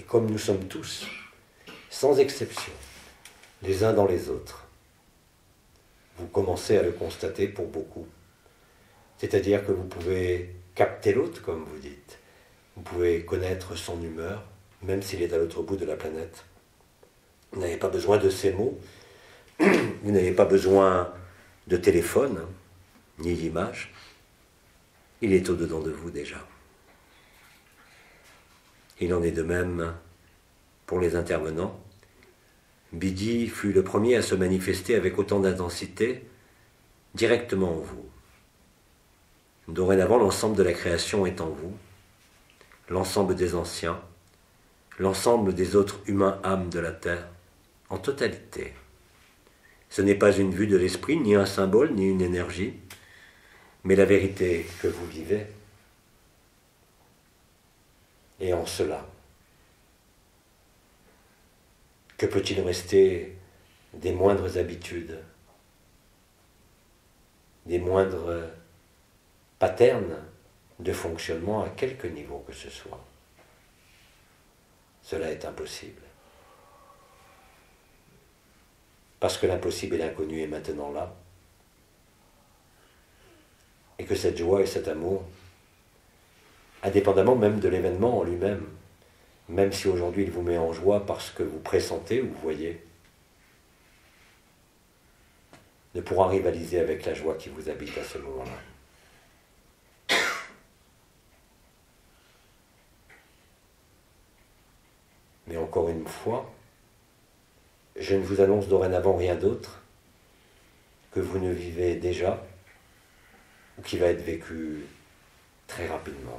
A: Et comme nous sommes tous, sans exception, les uns dans les autres, vous commencez à le constater pour beaucoup. C'est-à-dire que vous pouvez capter l'autre, comme vous dites. Vous pouvez connaître son humeur, même s'il est à l'autre bout de la planète. Vous n'avez pas besoin de ces mots. Vous n'avez pas besoin de téléphone, ni d'image. Il est au-dedans de vous déjà. Il en est de même pour les intervenants. Bidi fut le premier à se manifester avec autant d'intensité directement en vous. Dorénavant, l'ensemble de la création est en vous, l'ensemble des anciens, l'ensemble des autres humains âmes de la terre, en totalité. Ce n'est pas une vue de l'esprit, ni un symbole, ni une énergie, mais la vérité que vous vivez. Et en cela, que peut-il rester des moindres habitudes, des moindres patterns de fonctionnement à quelque niveau que ce soit? Cela est impossible. Parce que l'impossible et l'inconnu est maintenant là. Et que cette joie et cet amour, indépendamment même de l'événement en lui-même, même si aujourd'hui il vous met en joie parce que vous pressentez ou vous voyez, ne pourra rivaliser avec la joie qui vous habite à ce moment-là. Mais encore une fois, je ne vous annonce dorénavant rien d'autre que vous ne vivez déjà ou qui va être vécu très rapidement,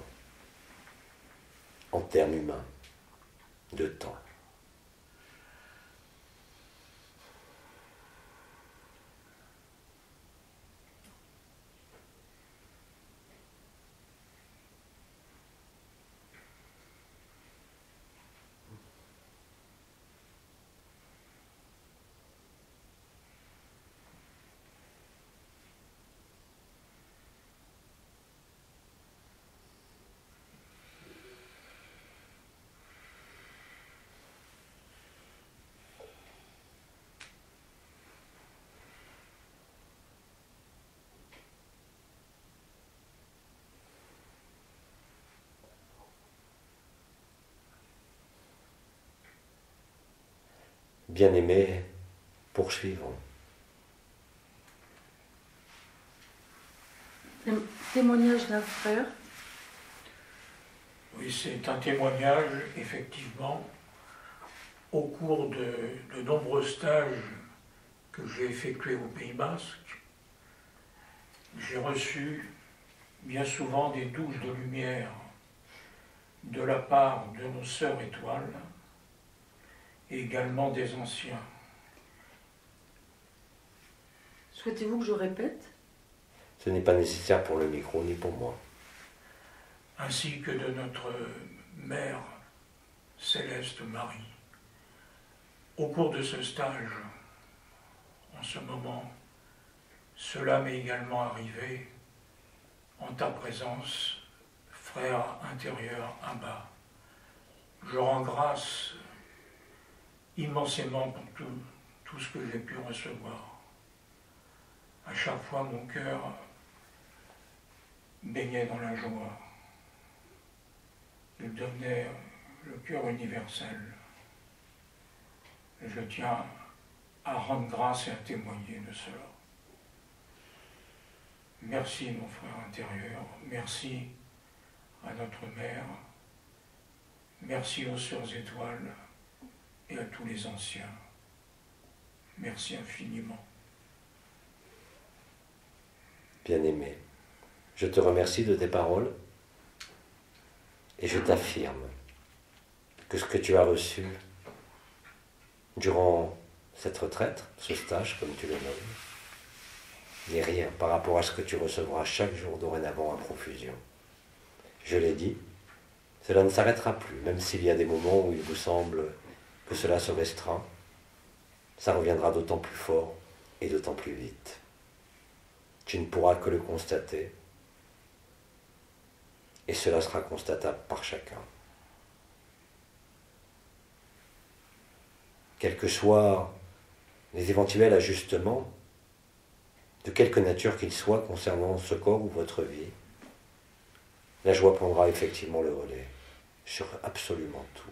A: en termes humains, de temps. Bien-aimés, poursuivons.
B: Témoignage d'un frère.
F: Oui, c'est un témoignage, effectivement, au cours de nombreux stages que j'ai effectués au Pays Basque. J'ai reçu bien souvent des douches de lumière de la part de nos sœurs étoiles, et également des anciens.
B: Souhaitez-vous que je répète?
A: Ce n'est pas nécessaire pour le micro ni pour moi.
F: Ainsi que de notre Mère Céleste Marie. Au cours de ce stage, en ce moment, cela m'est également arrivé en ta présence, frère intérieur Abba. Je rends grâce immensément pour tout ce que j'ai pu recevoir. À chaque fois, mon cœur baignait dans la joie. Il devenait le cœur universel. Je tiens à rendre grâce et à témoigner de cela. Merci, mon frère intérieur. Merci à notre Mère. Merci aux sœurs étoiles et à tous les anciens. Merci infiniment.
A: Bien-aimé, je te remercie de tes paroles et je t'affirme que ce que tu as reçu durant cette retraite, ce stage, comme tu le nommes, n'est rien par rapport à ce que tu recevras chaque jour dorénavant à profusion. Je l'ai dit, cela ne s'arrêtera plus, même s'il y a des moments où il vous semble que cela se restreint, ça reviendra d'autant plus fort et d'autant plus vite. Tu ne pourras que le constater, et cela sera constatable par chacun. quels que soient les éventuels ajustements, de quelque nature qu'ils soient concernant ce corps ou votre vie, la joie prendra effectivement le relais sur absolument tout.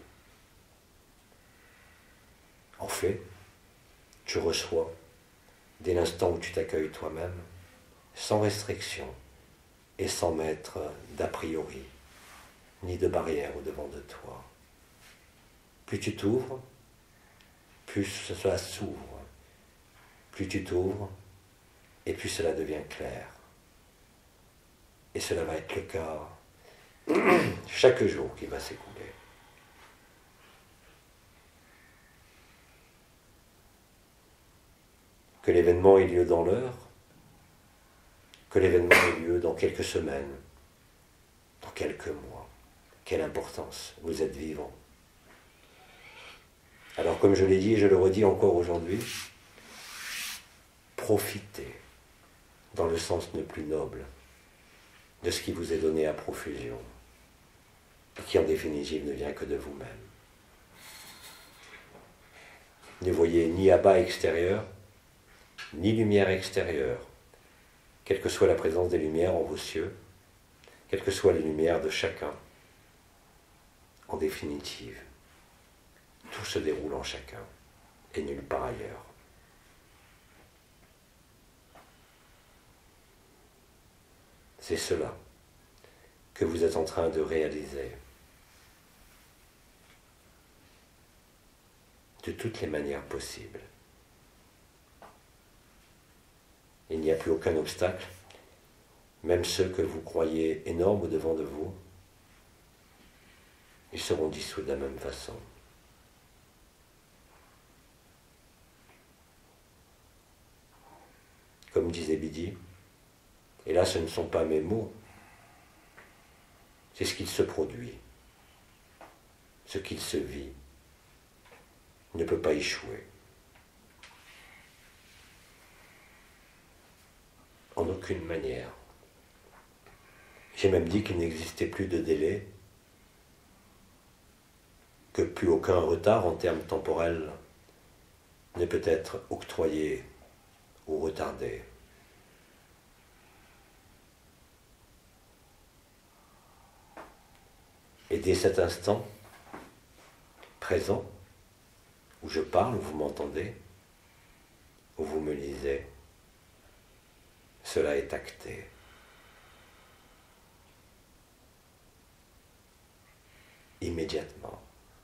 A: En fait, tu reçois, dès l'instant où tu t'accueilles toi-même, sans restriction et sans mettre d'a priori, ni de barrière au-devant de toi. Plus tu t'ouvres, plus cela s'ouvre. Plus tu t'ouvres, et plus cela devient clair. Et cela va être le cas chaque jour qui va s'écouler. Que l'événement ait lieu dans l'heure, que l'événement ait lieu dans quelques semaines, dans quelques mois. Quelle importance, vous êtes vivant. Alors comme je l'ai dit et je le redis encore aujourd'hui, profitez, dans le sens le plus noble, de ce qui vous est donné à profusion, et qui en définitive ne vient que de vous-même. Ne voyez ni abat extérieur, ni lumière extérieure, quelle que soit la présence des lumières en vos cieux, quelles que soient les lumières de chacun. En définitive, tout se déroule en chacun et nulle part ailleurs. C'est cela que vous êtes en train de réaliser de toutes les manières possibles. Il n'y a plus aucun obstacle, même ceux que vous croyez énormes au-devant de vous, ils seront dissous de la même façon. Comme disait Bidi, et là ce ne sont pas mes mots, c'est ce qu'il se produit, ce qu'il se vit, ne peut pas échouer. En aucune manière. J'ai même dit qu'il n'existait plus de délai, que plus aucun retard en termes temporels ne peut être octroyé ou retardé. Et dès cet instant présent, où je parle, où vous m'entendez, où vous me lisez, cela est acté. Immédiatement.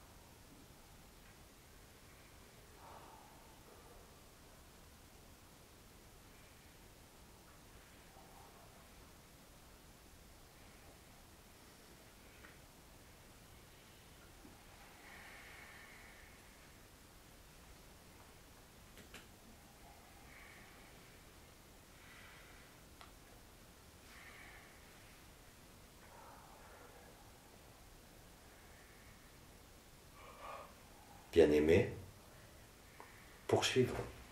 A: Bien-aimés, poursuivons.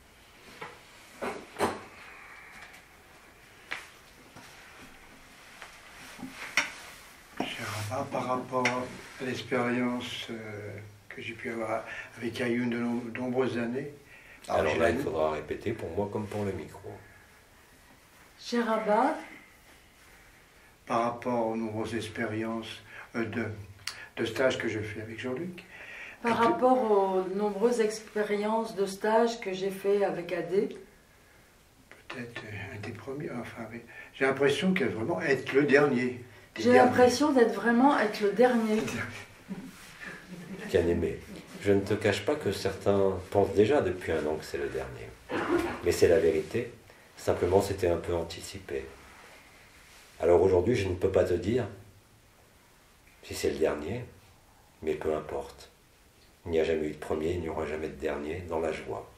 G: Cher Abba, par rapport à l'expérience que j'ai pu avoir avec Ayoun de nombreuses années.
A: Alors là, il faudra répéter pour moi comme pour le micro.
B: Cher Abba,
G: par rapport aux nombreuses expériences de stages que je fais avec Jean-Luc.
B: Par rapport aux nombreuses expériences de stage que j'ai fait avec Adé.
G: Peut-être un des premiers, enfin, j'ai l'impression qu'elle vraiment être le dernier.
B: J'ai l'impression d'être vraiment être le dernier.
A: Bien-aimé, je ne te cache pas que certains pensent déjà depuis un an que c'est le dernier. Mais c'est la vérité, simplement c'était un peu anticipé. Alors aujourd'hui, je ne peux pas te dire si c'est le dernier, mais peu importe. Il n'y a jamais eu de premier, il n'y aura jamais de dernier dans la joie.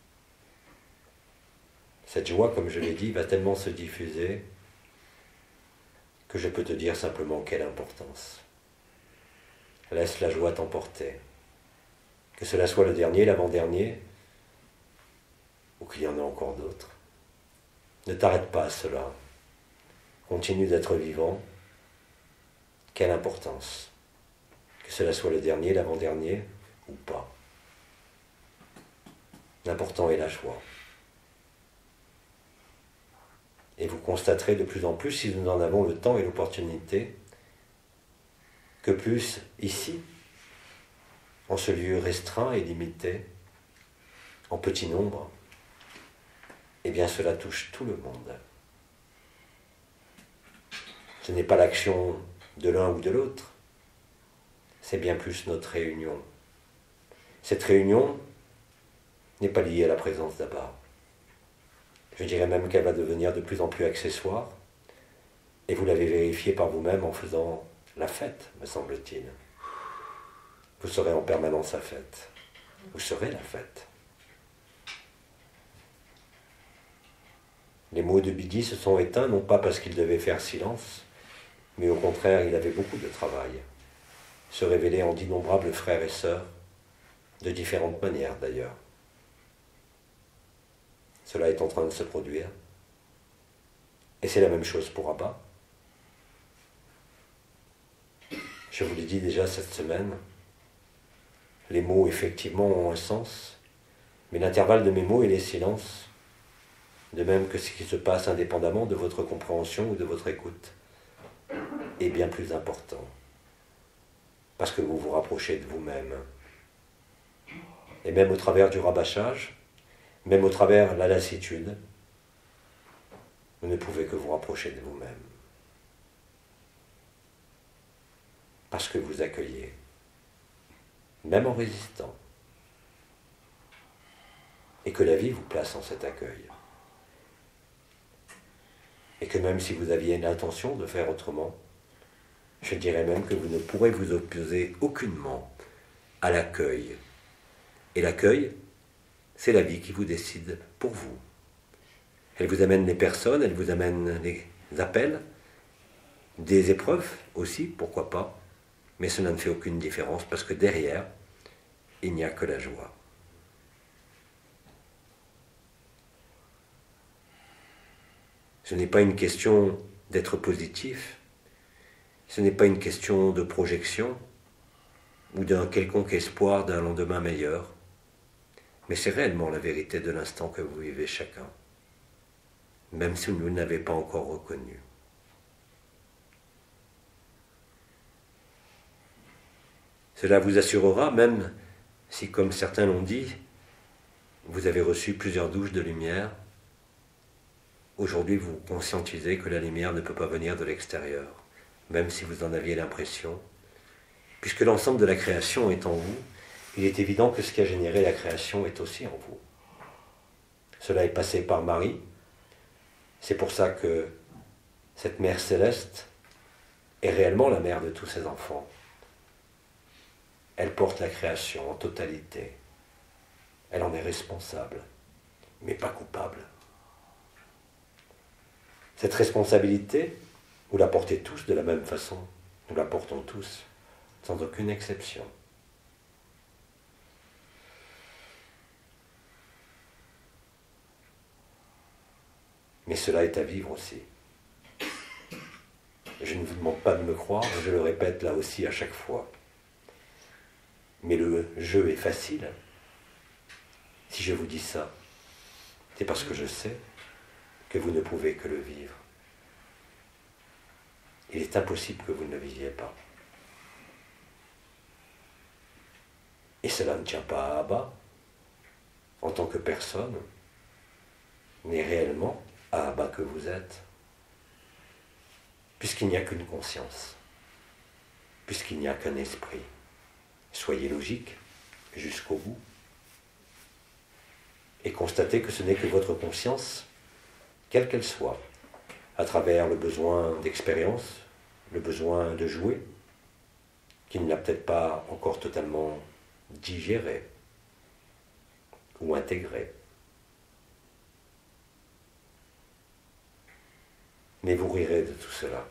A: Cette joie, comme je l'ai dit, va tellement se diffuser que je peux te dire simplement quelle importance. Laisse la joie t'emporter. Que cela soit le dernier, l'avant-dernier, ou qu'il y en ait encore d'autres. Ne t'arrête pas à cela. Continue d'être vivant. Quelle importance. Que cela soit le dernier, l'avant-dernier, ou pas. L'important est la joie. Et vous constaterez de plus en plus, si nous en avons le temps et l'opportunité, que plus ici, en ce lieu restreint et limité, en petit nombre, eh bien cela touche tout le monde. Ce n'est pas l'action de l'un ou de l'autre, c'est bien plus notre réunion. Cette réunion n'est pas liée à la présence d'Abba. Je dirais même qu'elle va devenir de plus en plus accessoire, et vous l'avez vérifié par vous-même en faisant la fête, me semble-t-il. Vous serez en permanence la fête. Vous serez la fête. Les mots de Bidi se sont éteints, non pas parce qu'il devait faire silence, mais au contraire, il avait beaucoup de travail. Se révéler en d'innombrables frères et sœurs, de différentes manières d'ailleurs. Cela est en train de se produire. Et c'est la même chose pour Abba. Je vous l'ai dit déjà cette semaine, les mots effectivement ont un sens, mais l'intervalle de mes mots et les silences, de même que ce qui se passe indépendamment de votre compréhension ou de votre écoute, est bien plus important. Parce que vous vous rapprochez de vous-même. Et même au travers du rabâchage, même au travers de la lassitude, vous ne pouvez que vous rapprocher de vous-même. Parce que vous accueillez, même en résistant. Et que la vie vous place en cet accueil. Et que même si vous aviez l'intention de faire autrement, je dirais même que vous ne pourrez vous opposer aucunement à l'accueil. Et l'accueil, c'est la vie qui vous décide pour vous. Elle vous amène les personnes, elle vous amène les appels, des épreuves aussi, pourquoi pas, mais cela ne fait aucune différence parce que derrière, il n'y a que la joie. Ce n'est pas une question d'être positif, ce n'est pas une question de projection ou d'un quelconque espoir d'un lendemain meilleur, mais c'est réellement la vérité de l'instant que vous vivez chacun, même si vous ne l'avez pas encore reconnu. Cela vous assurera, même si, comme certains l'ont dit, vous avez reçu plusieurs douches de lumière, aujourd'hui vous conscientisez que la lumière ne peut pas venir de l'extérieur, même si vous en aviez l'impression. Puisque l'ensemble de la création est en vous, il est évident que ce qui a généré la création est aussi en vous. Cela est passé par Marie. C'est pour ça que cette mère céleste est réellement la mère de tous ses enfants. Elle porte la création en totalité. Elle en est responsable, mais pas coupable. Cette responsabilité, vous la portez tous de la même façon. Nous la portons tous, sans aucune exception. Mais cela est à vivre aussi. Je ne vous demande pas de me croire, je le répète là aussi à chaque fois. Mais le jeu est facile. Si je vous dis ça, c'est parce que je sais que vous ne pouvez que le vivre. Il est impossible que vous ne le viviez pas. Et cela ne tient pas à Abba, en tant que personne, mais réellement à Abba que vous êtes. Puisqu'il n'y a qu'une conscience, puisqu'il n'y a qu'un esprit. Soyez logique jusqu'au bout et constatez que ce n'est que votre conscience, quelle qu'elle soit, à travers le besoin d'expérience, le besoin de jouer, qui ne l'a peut-être pas encore totalement digéré ou intégré. Mais vous rirez de tout cela.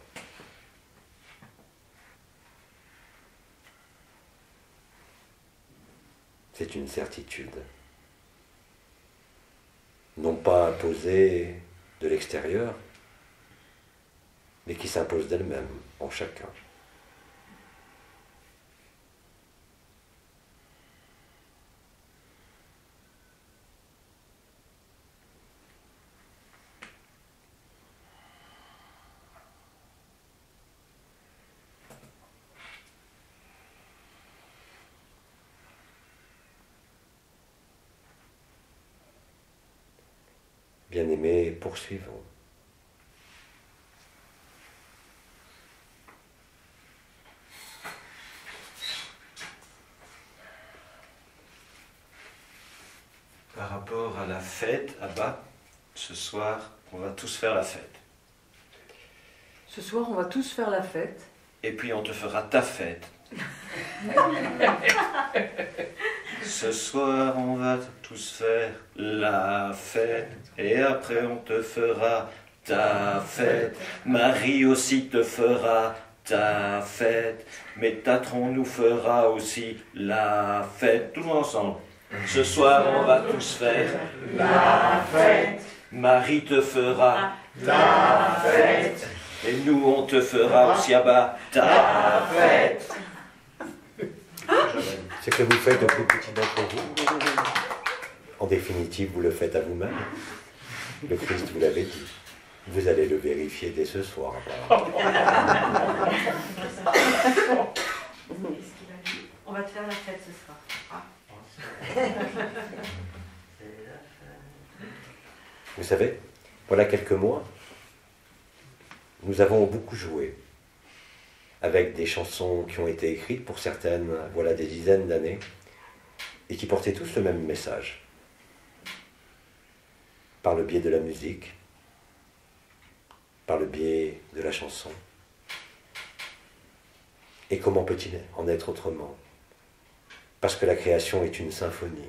A: C'est une certitude. Non pas imposée de l'extérieur, mais qui s'impose d'elle-même en chacun. Bien-aimés, poursuivons.
H: Par rapport à la fête, Abba, ce soir, on va tous faire la fête.
C: Ce soir, on va tous faire la fête.
H: Et puis on te fera ta fête. Ce soir, on va tous faire la fête. Et après, on te fera ta fête. Marie aussi te fera ta fête. Mais Tatron nous fera aussi la fête. Tout le monde ensemble. Ce soir, on va tous faire la fête. Marie te fera ta fête. Et nous, on te fera aussi, Abba, ta fête.
A: Ce que vous faites au plus petit d'entre vous, en définitive, vous le faites à vous-même. Le Christ vous l'avait dit. Vous allez le vérifier dès ce soir.
C: On va te faire la fête ce soir.
A: Vous savez, voilà quelques mois, nous avons beaucoup joué avec des chansons qui ont été écrites, pour certaines, voilà des dizaines d'années, et qui portaient tous le même message. Par le biais de la musique, par le biais de la chanson. Et comment peut-il en être autrement ? Parce que la création est une symphonie.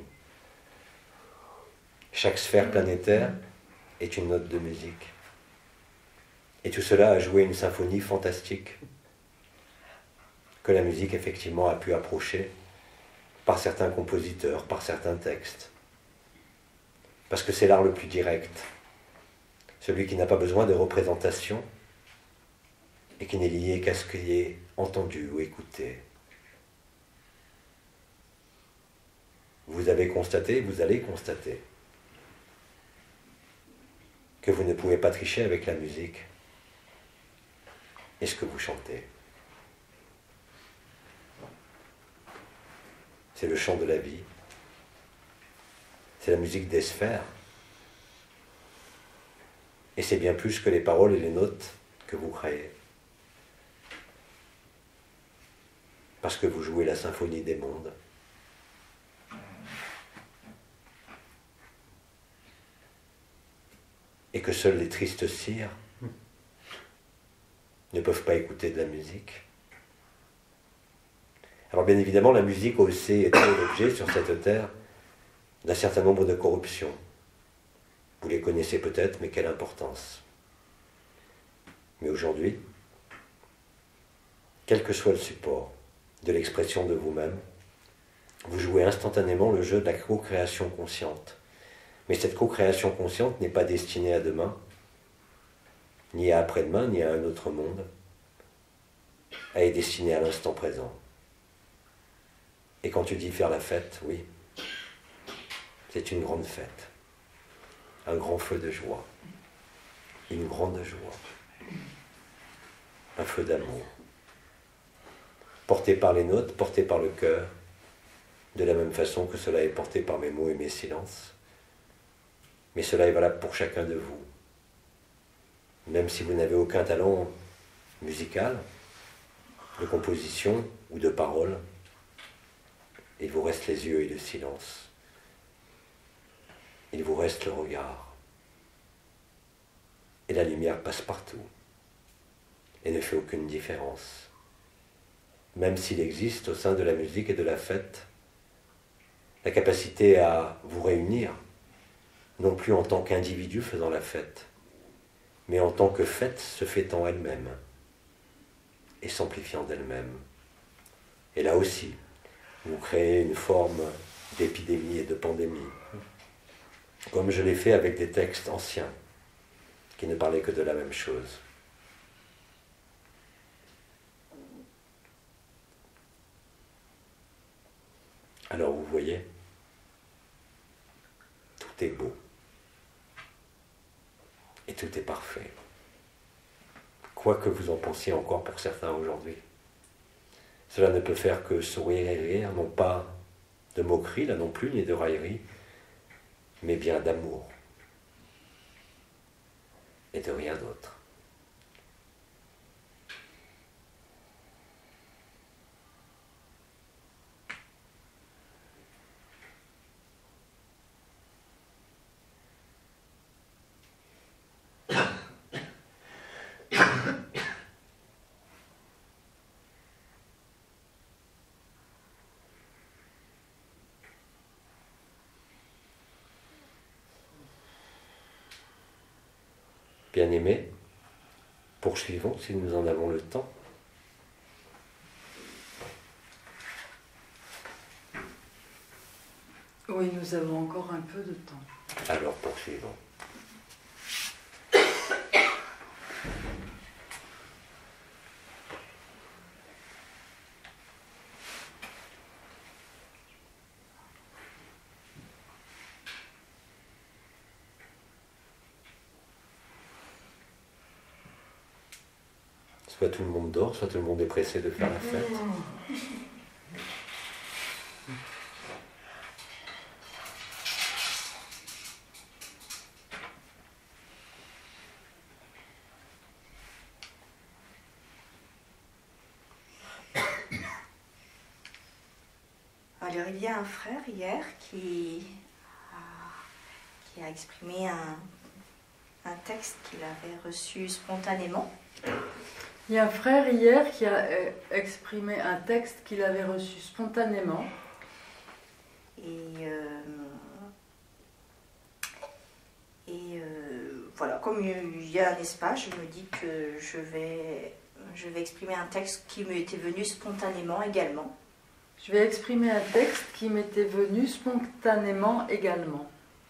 A: Chaque sphère planétaire est une note de musique. Et tout cela a joué une symphonie fantastique que la musique effectivement a pu approcher par certains compositeurs, par certains textes. Parce que c'est l'art le plus direct, celui qui n'a pas besoin de représentation et qui n'est lié qu'à ce qui est entendu ou écouté. Vous avez constaté, vous allez constater que vous ne pouvez pas tricher avec la musique et ce que vous chantez. C'est le chant de la vie. C'est la musique des sphères. Et c'est bien plus que les paroles et les notes que vous créez. Parce que vous jouez la symphonie des mondes. Et que seuls les tristes cires ne peuvent pas écouter de la musique. Alors bien évidemment, la musique aussi est l'objet sur cette terre d'un certain nombre de corruptions. Vous les connaissez peut-être, mais quelle importance. Mais aujourd'hui, quel que soit le support de l'expression de vous-même, vous jouez instantanément le jeu de la co-création consciente. Mais cette co-création consciente n'est pas destinée à demain, ni à après-demain, ni à un autre monde. Elle est destinée à l'instant présent. Et quand tu dis faire la fête, oui, c'est une grande fête. Un grand feu de joie. Une grande joie. Un feu d'amour. Porté par les notes, porté par le cœur, de la même façon que cela est porté par mes mots et mes silences. Mais cela est valable pour chacun de vous. Même si vous n'avez aucun talent musical, de composition ou de parole, il vous reste les yeux et le silence. Il vous reste le regard. Et la lumière passe partout et ne fait aucune différence. Même s'il existe au sein de la musique et de la fête la capacité à vous réunir, non plus en tant qu'individu faisant la fête, mais en tant que fête se fêtant elle-même et s'amplifiant d'elle-même. Et là aussi, vous créez une forme d'épidémie et de pandémie, comme je l'ai fait avec des textes anciens qui ne parlaient que de la même chose. Alors vous voyez, tout est beau et tout est parfait. Quoi que vous en pensiez encore pour certains aujourd'hui. Cela ne peut faire que sourire et rire, non pas de moquerie là non plus, ni de raillerie, mais bien d'amour. et de rien d'autre. Bien-aimés, poursuivons si nous en avons le temps.
B: Oui, nous avons encore un peu de temps.
A: Alors poursuivons. Soit tout le monde dort, soit tout le monde est pressé de faire la fête.
C: Alors il y a un frère hier qui a exprimé un texte qu'il avait reçu spontanément.
B: Il y a un frère hier qui a exprimé un texte qu'il avait reçu spontanément.
C: Et voilà, comme il y a un espace, je me dis que je vais exprimer un texte qui m'était venu spontanément également.
B: Je vais exprimer un texte qui m'était venu spontanément également.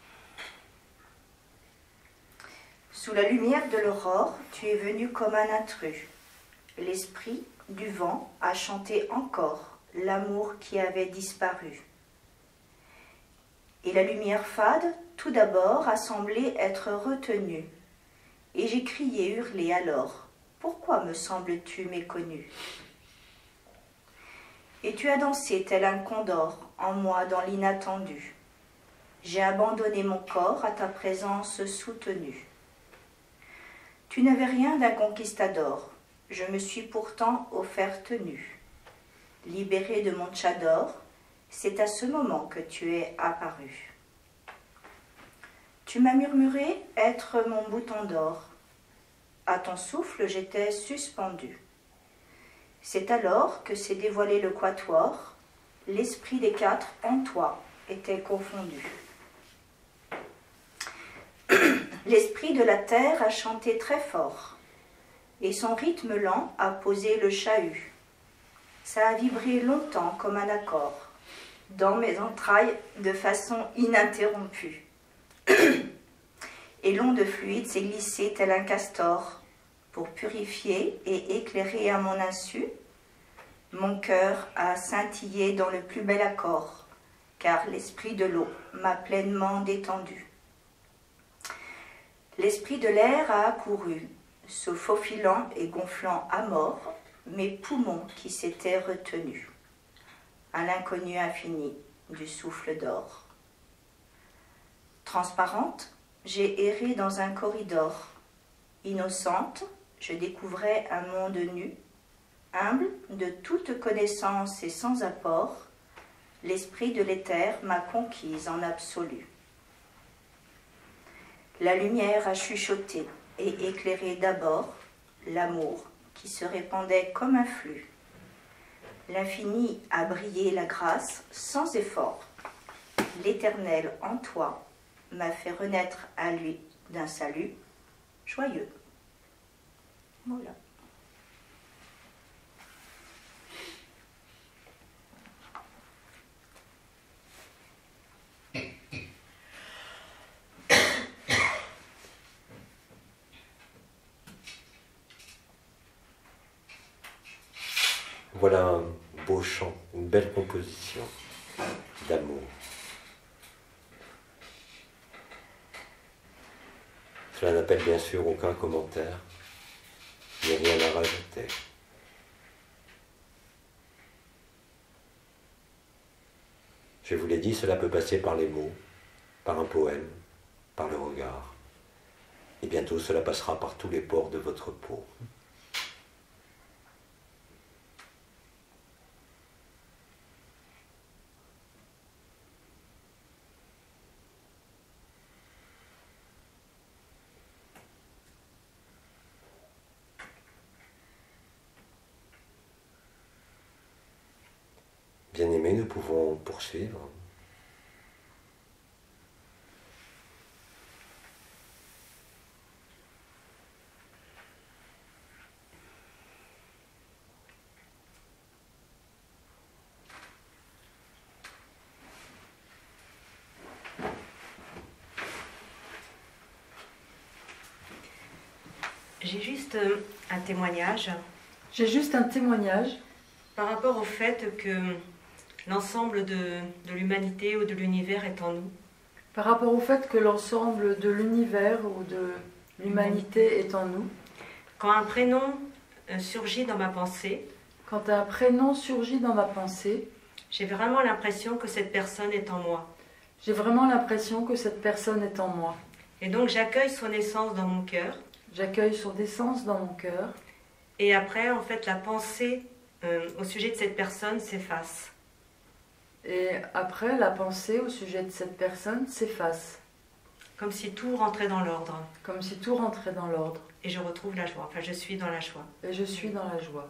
C: Sous la lumière de l'aurore, tu es venu comme un intrus. L'esprit du vent a chanté encore l'amour qui avait disparu. Et la lumière fade, tout d'abord, a semblé être retenue. Et j'ai crié, hurlé alors, « Pourquoi me sembles-tu méconnu ?» Et tu as dansé tel un condor en moi dans l'inattendu. J'ai abandonné mon corps à ta présence soutenue. Tu n'avais rien d'un conquistador. Je me suis pourtant offerte nue. Libérée de mon tchador, c'est à ce moment que tu es apparu. Tu m'as murmuré être mon bouton d'or. À ton souffle, j'étais suspendue. C'est alors que s'est dévoilé le quatuor, l'esprit des quatre en toi était confondu. L'esprit de la terre a chanté très fort, et son rythme lent a posé le chahut. Ça a vibré longtemps comme un accord, dans mes entrailles de façon ininterrompue. Et l'onde fluide s'est glissée tel un castor, pour purifier et éclairer à mon insu. Mon cœur a scintillé dans le plus bel accord, car l'esprit de l'eau m'a pleinement détendu. L'esprit de l'air a accouru, se faufilant et gonflant à mort mes poumons qui s'étaient retenus, à l'inconnu infini du souffle d'or. Transparente, j'ai erré dans un corridor. Innocente, je découvrais un monde nu, humble de toute connaissance et sans apport. L'esprit de l'éther m'a conquise en absolu. La lumière a chuchoté et éclairé d'abord l'amour qui se répandait comme un flux. L'infini a brillé la grâce sans effort. L'Éternel en toi m'a fait renaître à lui d'un salut joyeux. Voilà.
A: Voilà un beau chant, une belle composition d'amour. Cela n'appelle bien sûr aucun commentaire, il n'y a rien à rajouter. Je vous l'ai dit, cela peut passer par les mots, par un poème, par le regard. Et bientôt cela passera par tous les pores de votre peau. Bien-aimés, nous pouvons poursuivre.
C: J'ai juste un témoignage.
B: J'ai juste un témoignage.
C: Par rapport au fait que l'ensemble de l'humanité ou de l'univers est en nous.
B: Par rapport au fait que l'ensemble de l'univers ou de l'humanité est en nous.
C: Quand un prénom surgit dans ma pensée.
B: Quand un prénom surgit dans ma pensée.
C: J'ai vraiment l'impression que cette personne est en moi.
B: J'ai vraiment l'impression que cette personne est en moi.
C: Et donc j'accueille son essence dans mon cœur.
B: J'accueille son essence dans mon cœur.
C: Et après, en fait, la pensée au sujet de cette personne s'efface.
B: Et après, la pensée au sujet de cette personne s'efface.
C: Comme si tout rentrait dans l'ordre.
B: Comme si tout rentrait dans l'ordre.
C: Et je retrouve la joie. Enfin, je suis dans la joie.
B: Et je suis dans la joie.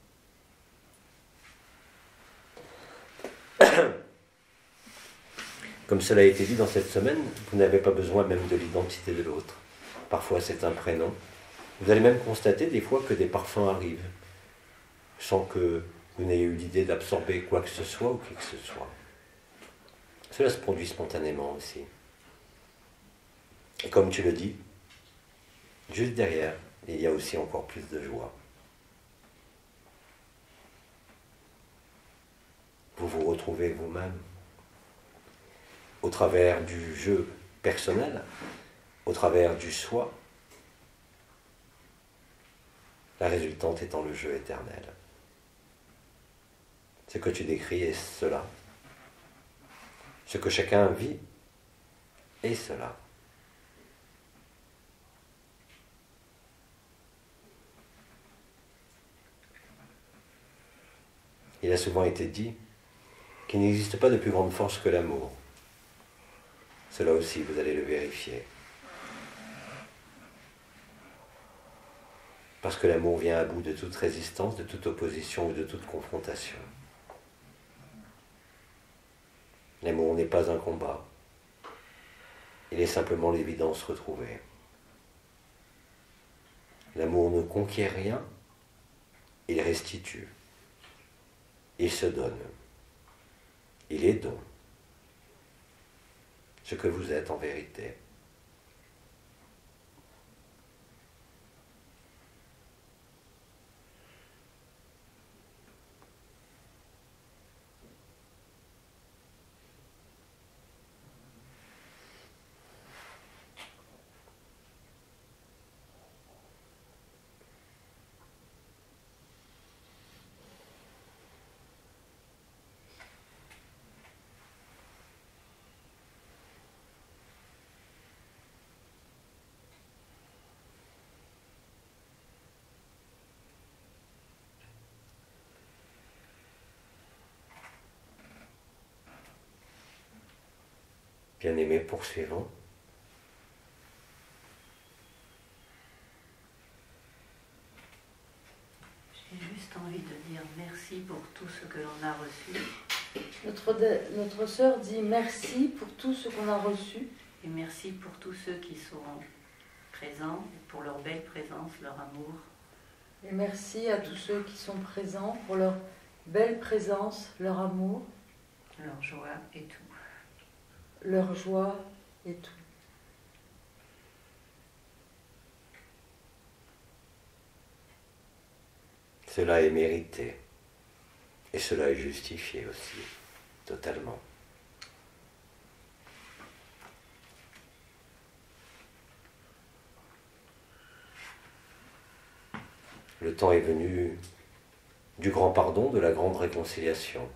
A: Comme cela a été dit dans cette semaine, vous n'avez pas besoin même de l'identité de l'autre. Parfois c'est un prénom. Vous allez même constater des fois que des parfums arrivent, sans que vous n'ayez eu l'idée d'absorber quoi que ce soit ou qui que ce soit. Cela se produit spontanément aussi. Et comme tu le dis, juste derrière, il y a aussi encore plus de joie. Vous vous retrouvez vous-même au travers du jeu personnel, au travers du soi, la résultante étant le jeu éternel. Ce que tu décris est cela. Ce que chacun vit est cela. Il a souvent été dit qu'il n'existe pas de plus grande force que l'amour. Cela aussi, vous allez le vérifier. Parce que l'amour vient à bout de toute résistance, de toute opposition ou de toute confrontation. L'amour n'est pas un combat. Il est simplement l'évidence retrouvée. L'amour ne conquiert rien, il restitue. Il se donne. Il est don. Ce que vous êtes en vérité. Bien-aimés, poursuivons.
I: J'ai juste envie de dire merci pour tout ce que l'on a reçu.
B: Notre sœur dit merci pour tout ce qu'on a reçu.
I: Et merci pour tous ceux qui sont présents, pour leur belle présence, leur amour.
B: Et merci à tous ceux qui sont présents pour leur belle présence, leur amour.
I: Leur joie et tout.
B: Leur joie et tout.
A: Cela est mérité. Et cela est justifié aussi, totalement. Le temps est venu du grand pardon, de la grande réconciliation,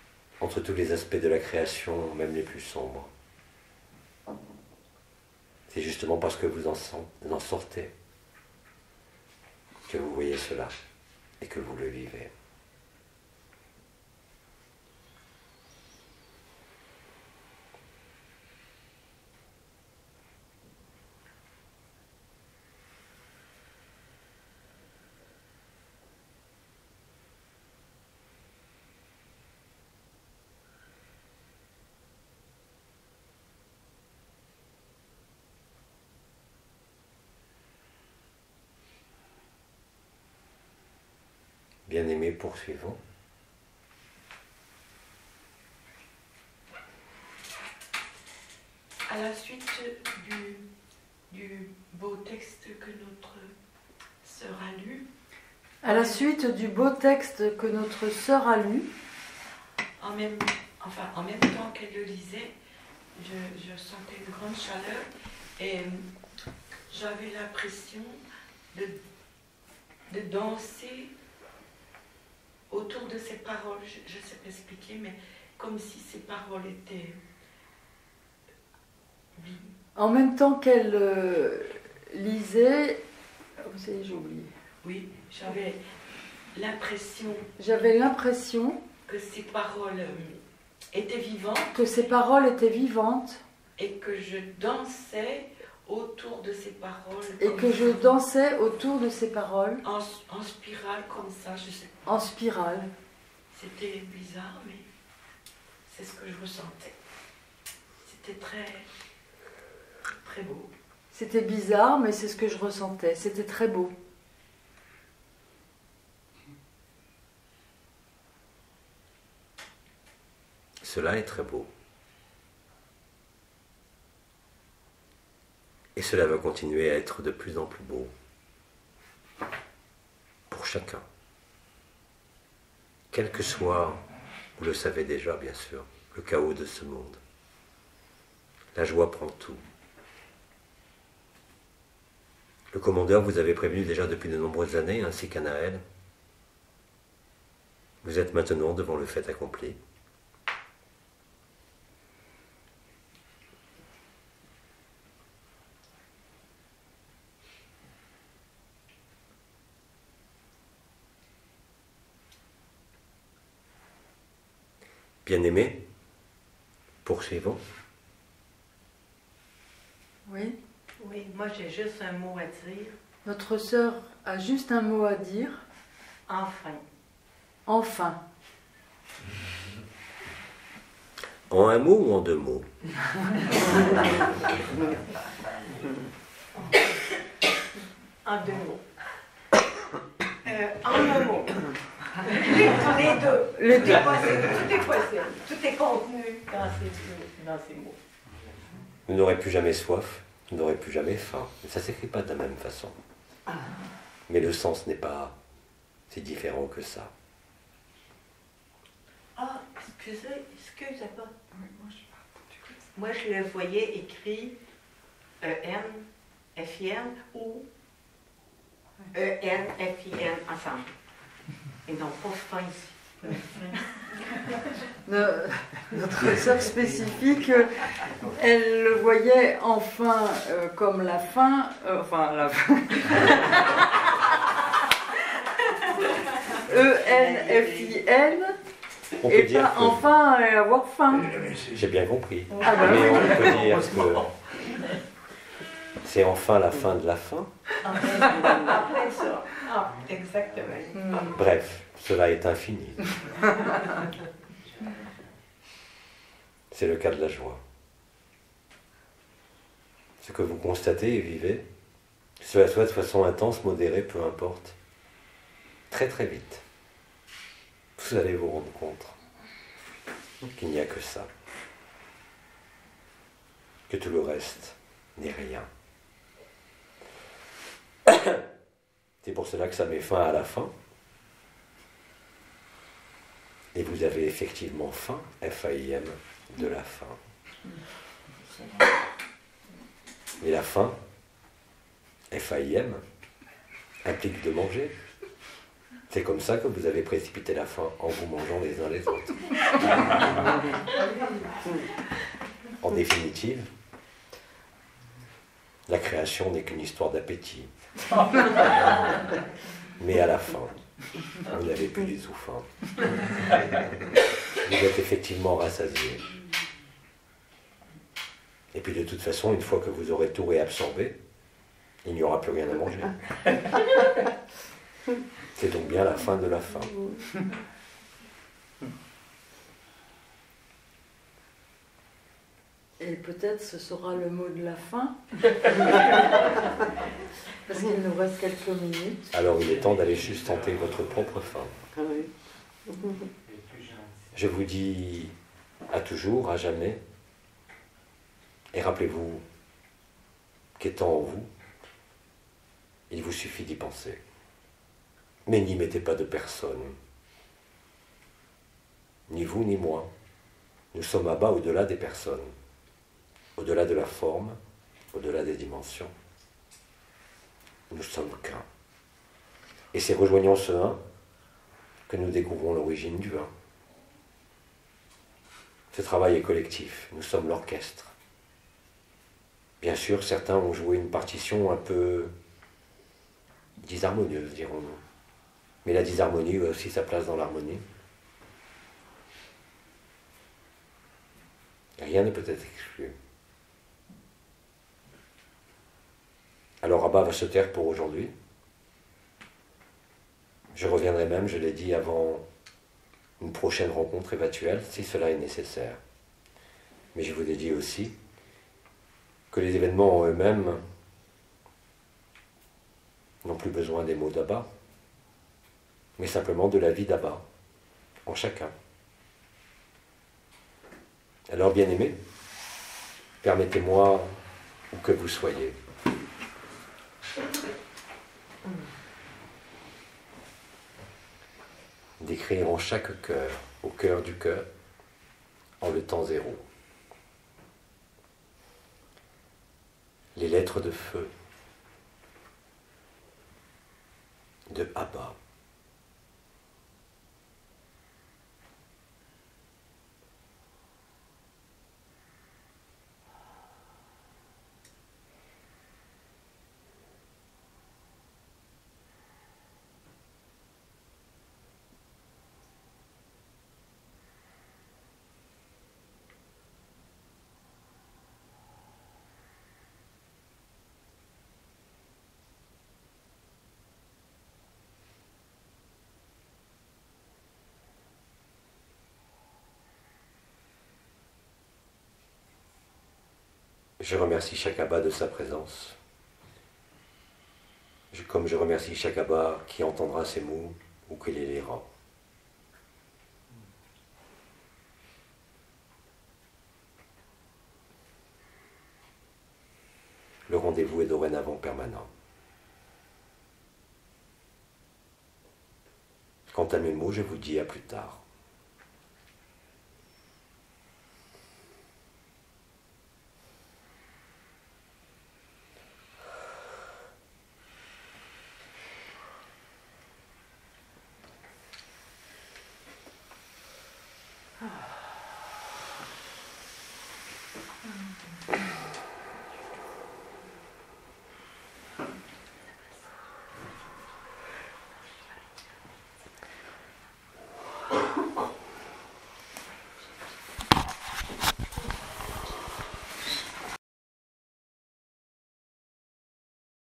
A: entre tous les aspects de la création, même les plus sombres. C'est justement parce que vous en sortez que vous voyez cela et que vous le vivez. Bien-aimés, poursuivons.
J: À la suite du beau texte que notre sœur a lu.
C: À la suite du beau texte que notre sœur a lu.
J: En même temps qu'elle le lisait, je sentais une grande chaleur et j'avais l'impression de danser autour de ces paroles. Je ne sais pas expliquer, mais comme si ces paroles étaient vives.
C: En même temps qu'elle lisait... Oh, ça y est, j'ai oublié.
J: Oui, j'avais l'impression...
C: que
J: ces paroles étaient vivantes.
C: Que ces paroles étaient vivantes.
J: Et que je dansais autour de ces paroles. En spirale comme ça, je sais pas.
C: En spirale.
J: C'était bizarre, mais c'est ce que je ressentais. C'était très, très beau.
C: C'était bizarre, mais c'est ce que je ressentais. C'était très beau.
A: Cela est très beau. Et cela va continuer à être de plus en plus beau. Pour chacun. Quel que soit, vous le savez déjà bien sûr, le chaos de ce monde. La joie prend tout. Le commandeur vous avait prévenu déjà depuis de nombreuses années, ainsi qu'Anaël. Vous êtes maintenant devant le fait accompli. Bien-aimés, poursuivons.
C: Oui.
I: Oui, moi j'ai juste un mot à dire.
C: Notre sœur a juste un mot à dire.
I: Enfin.
C: Enfin.
A: En un mot ou en deux mots?
I: En deux mots. En un mot. Les deux. Tout est possible. Tout est contenu dans ces mots.
A: Vous n'aurez plus jamais soif, vous n'aurez plus jamais faim. Ça ne s'écrit pas de la même façon. Mais le sens n'est pas si différent que ça.
I: Ah, excusez-moi. Moi, je le voyais écrit E-N-F-I-N ou E-N-F-I-N ensemble. Et non pas fin ici.
C: Notre sœur spécifique, elle le voyait enfin comme la fin, enfin la fin. E-N-F-I-N. Et pas enfin avoir faim.
A: J'ai bien compris.
C: Ah bah
A: mais
C: oui.
A: on peut dire que c'est enfin la fin de la fin.
I: Après ça. Ah, exactement.
A: Bref, cela est infini. C'est le cas de la joie. Ce que vous constatez et vivez, cela soit de façon intense, modérée, peu importe, très très vite, vous allez vous rendre compte qu'il n'y a que ça, que tout le reste n'est rien. C'est pour cela que ça met fin à la fin. Et vous avez effectivement faim, F-A-I-M, de la faim. Mais la faim, F-A-I-M, implique de manger. C'est comme ça que vous avez précipité la faim en vous mangeant les uns les autres. En définitive, création n'est qu'une histoire d'appétit. Mais à la fin, vous n'avez plus les os fins. Vous êtes effectivement rassasié. Et puis de toute façon, une fois que vous aurez tout réabsorbé, il n'y aura plus rien à manger. C'est donc bien la fin de la fin.
K: Et peut-être ce sera le mot de la fin. Parce qu'il nous reste quelques minutes.
A: Alors il est temps d'aller juste tenter votre propre fin. Je vous dis à toujours, à jamais. Et rappelez-vous qu'étant en vous, il vous suffit d'y penser. Mais n'y mettez pas de personne. Ni vous ni moi. Nous sommes à bas au-delà des personnes. Au-delà de la forme, au-delà des dimensions. Nous sommes qu'un. Et c'est rejoignant ce un que nous découvrons l'origine du un. Ce travail est collectif, nous sommes l'orchestre. Bien sûr, certains ont joué une partition un peu disharmonieuse, dirons-nous. Mais la disharmonie a aussi sa place dans l'harmonie. Rien ne peut être exclu. Alors Abba va se taire pour aujourd'hui. Je reviendrai même, je l'ai dit, avant une prochaine rencontre éventuelle, si cela est nécessaire. Mais je vous ai dit aussi que les événements en eux-mêmes n'ont plus besoin des mots d'Abba, mais simplement de la vie d'Abba, en chacun. Alors, bien-aimés, permettez-moi, où que vous soyez, d'écrire en chaque cœur, au cœur du cœur, en le temps zéro, les lettres de feu de Abba. Je remercie chaque Abba de sa présence, comme je remercie chaque Abba qui entendra ces mots ou qui les lira. Le rendez-vous est dorénavant permanent. Quant à mes mots, je vous dis à plus tard.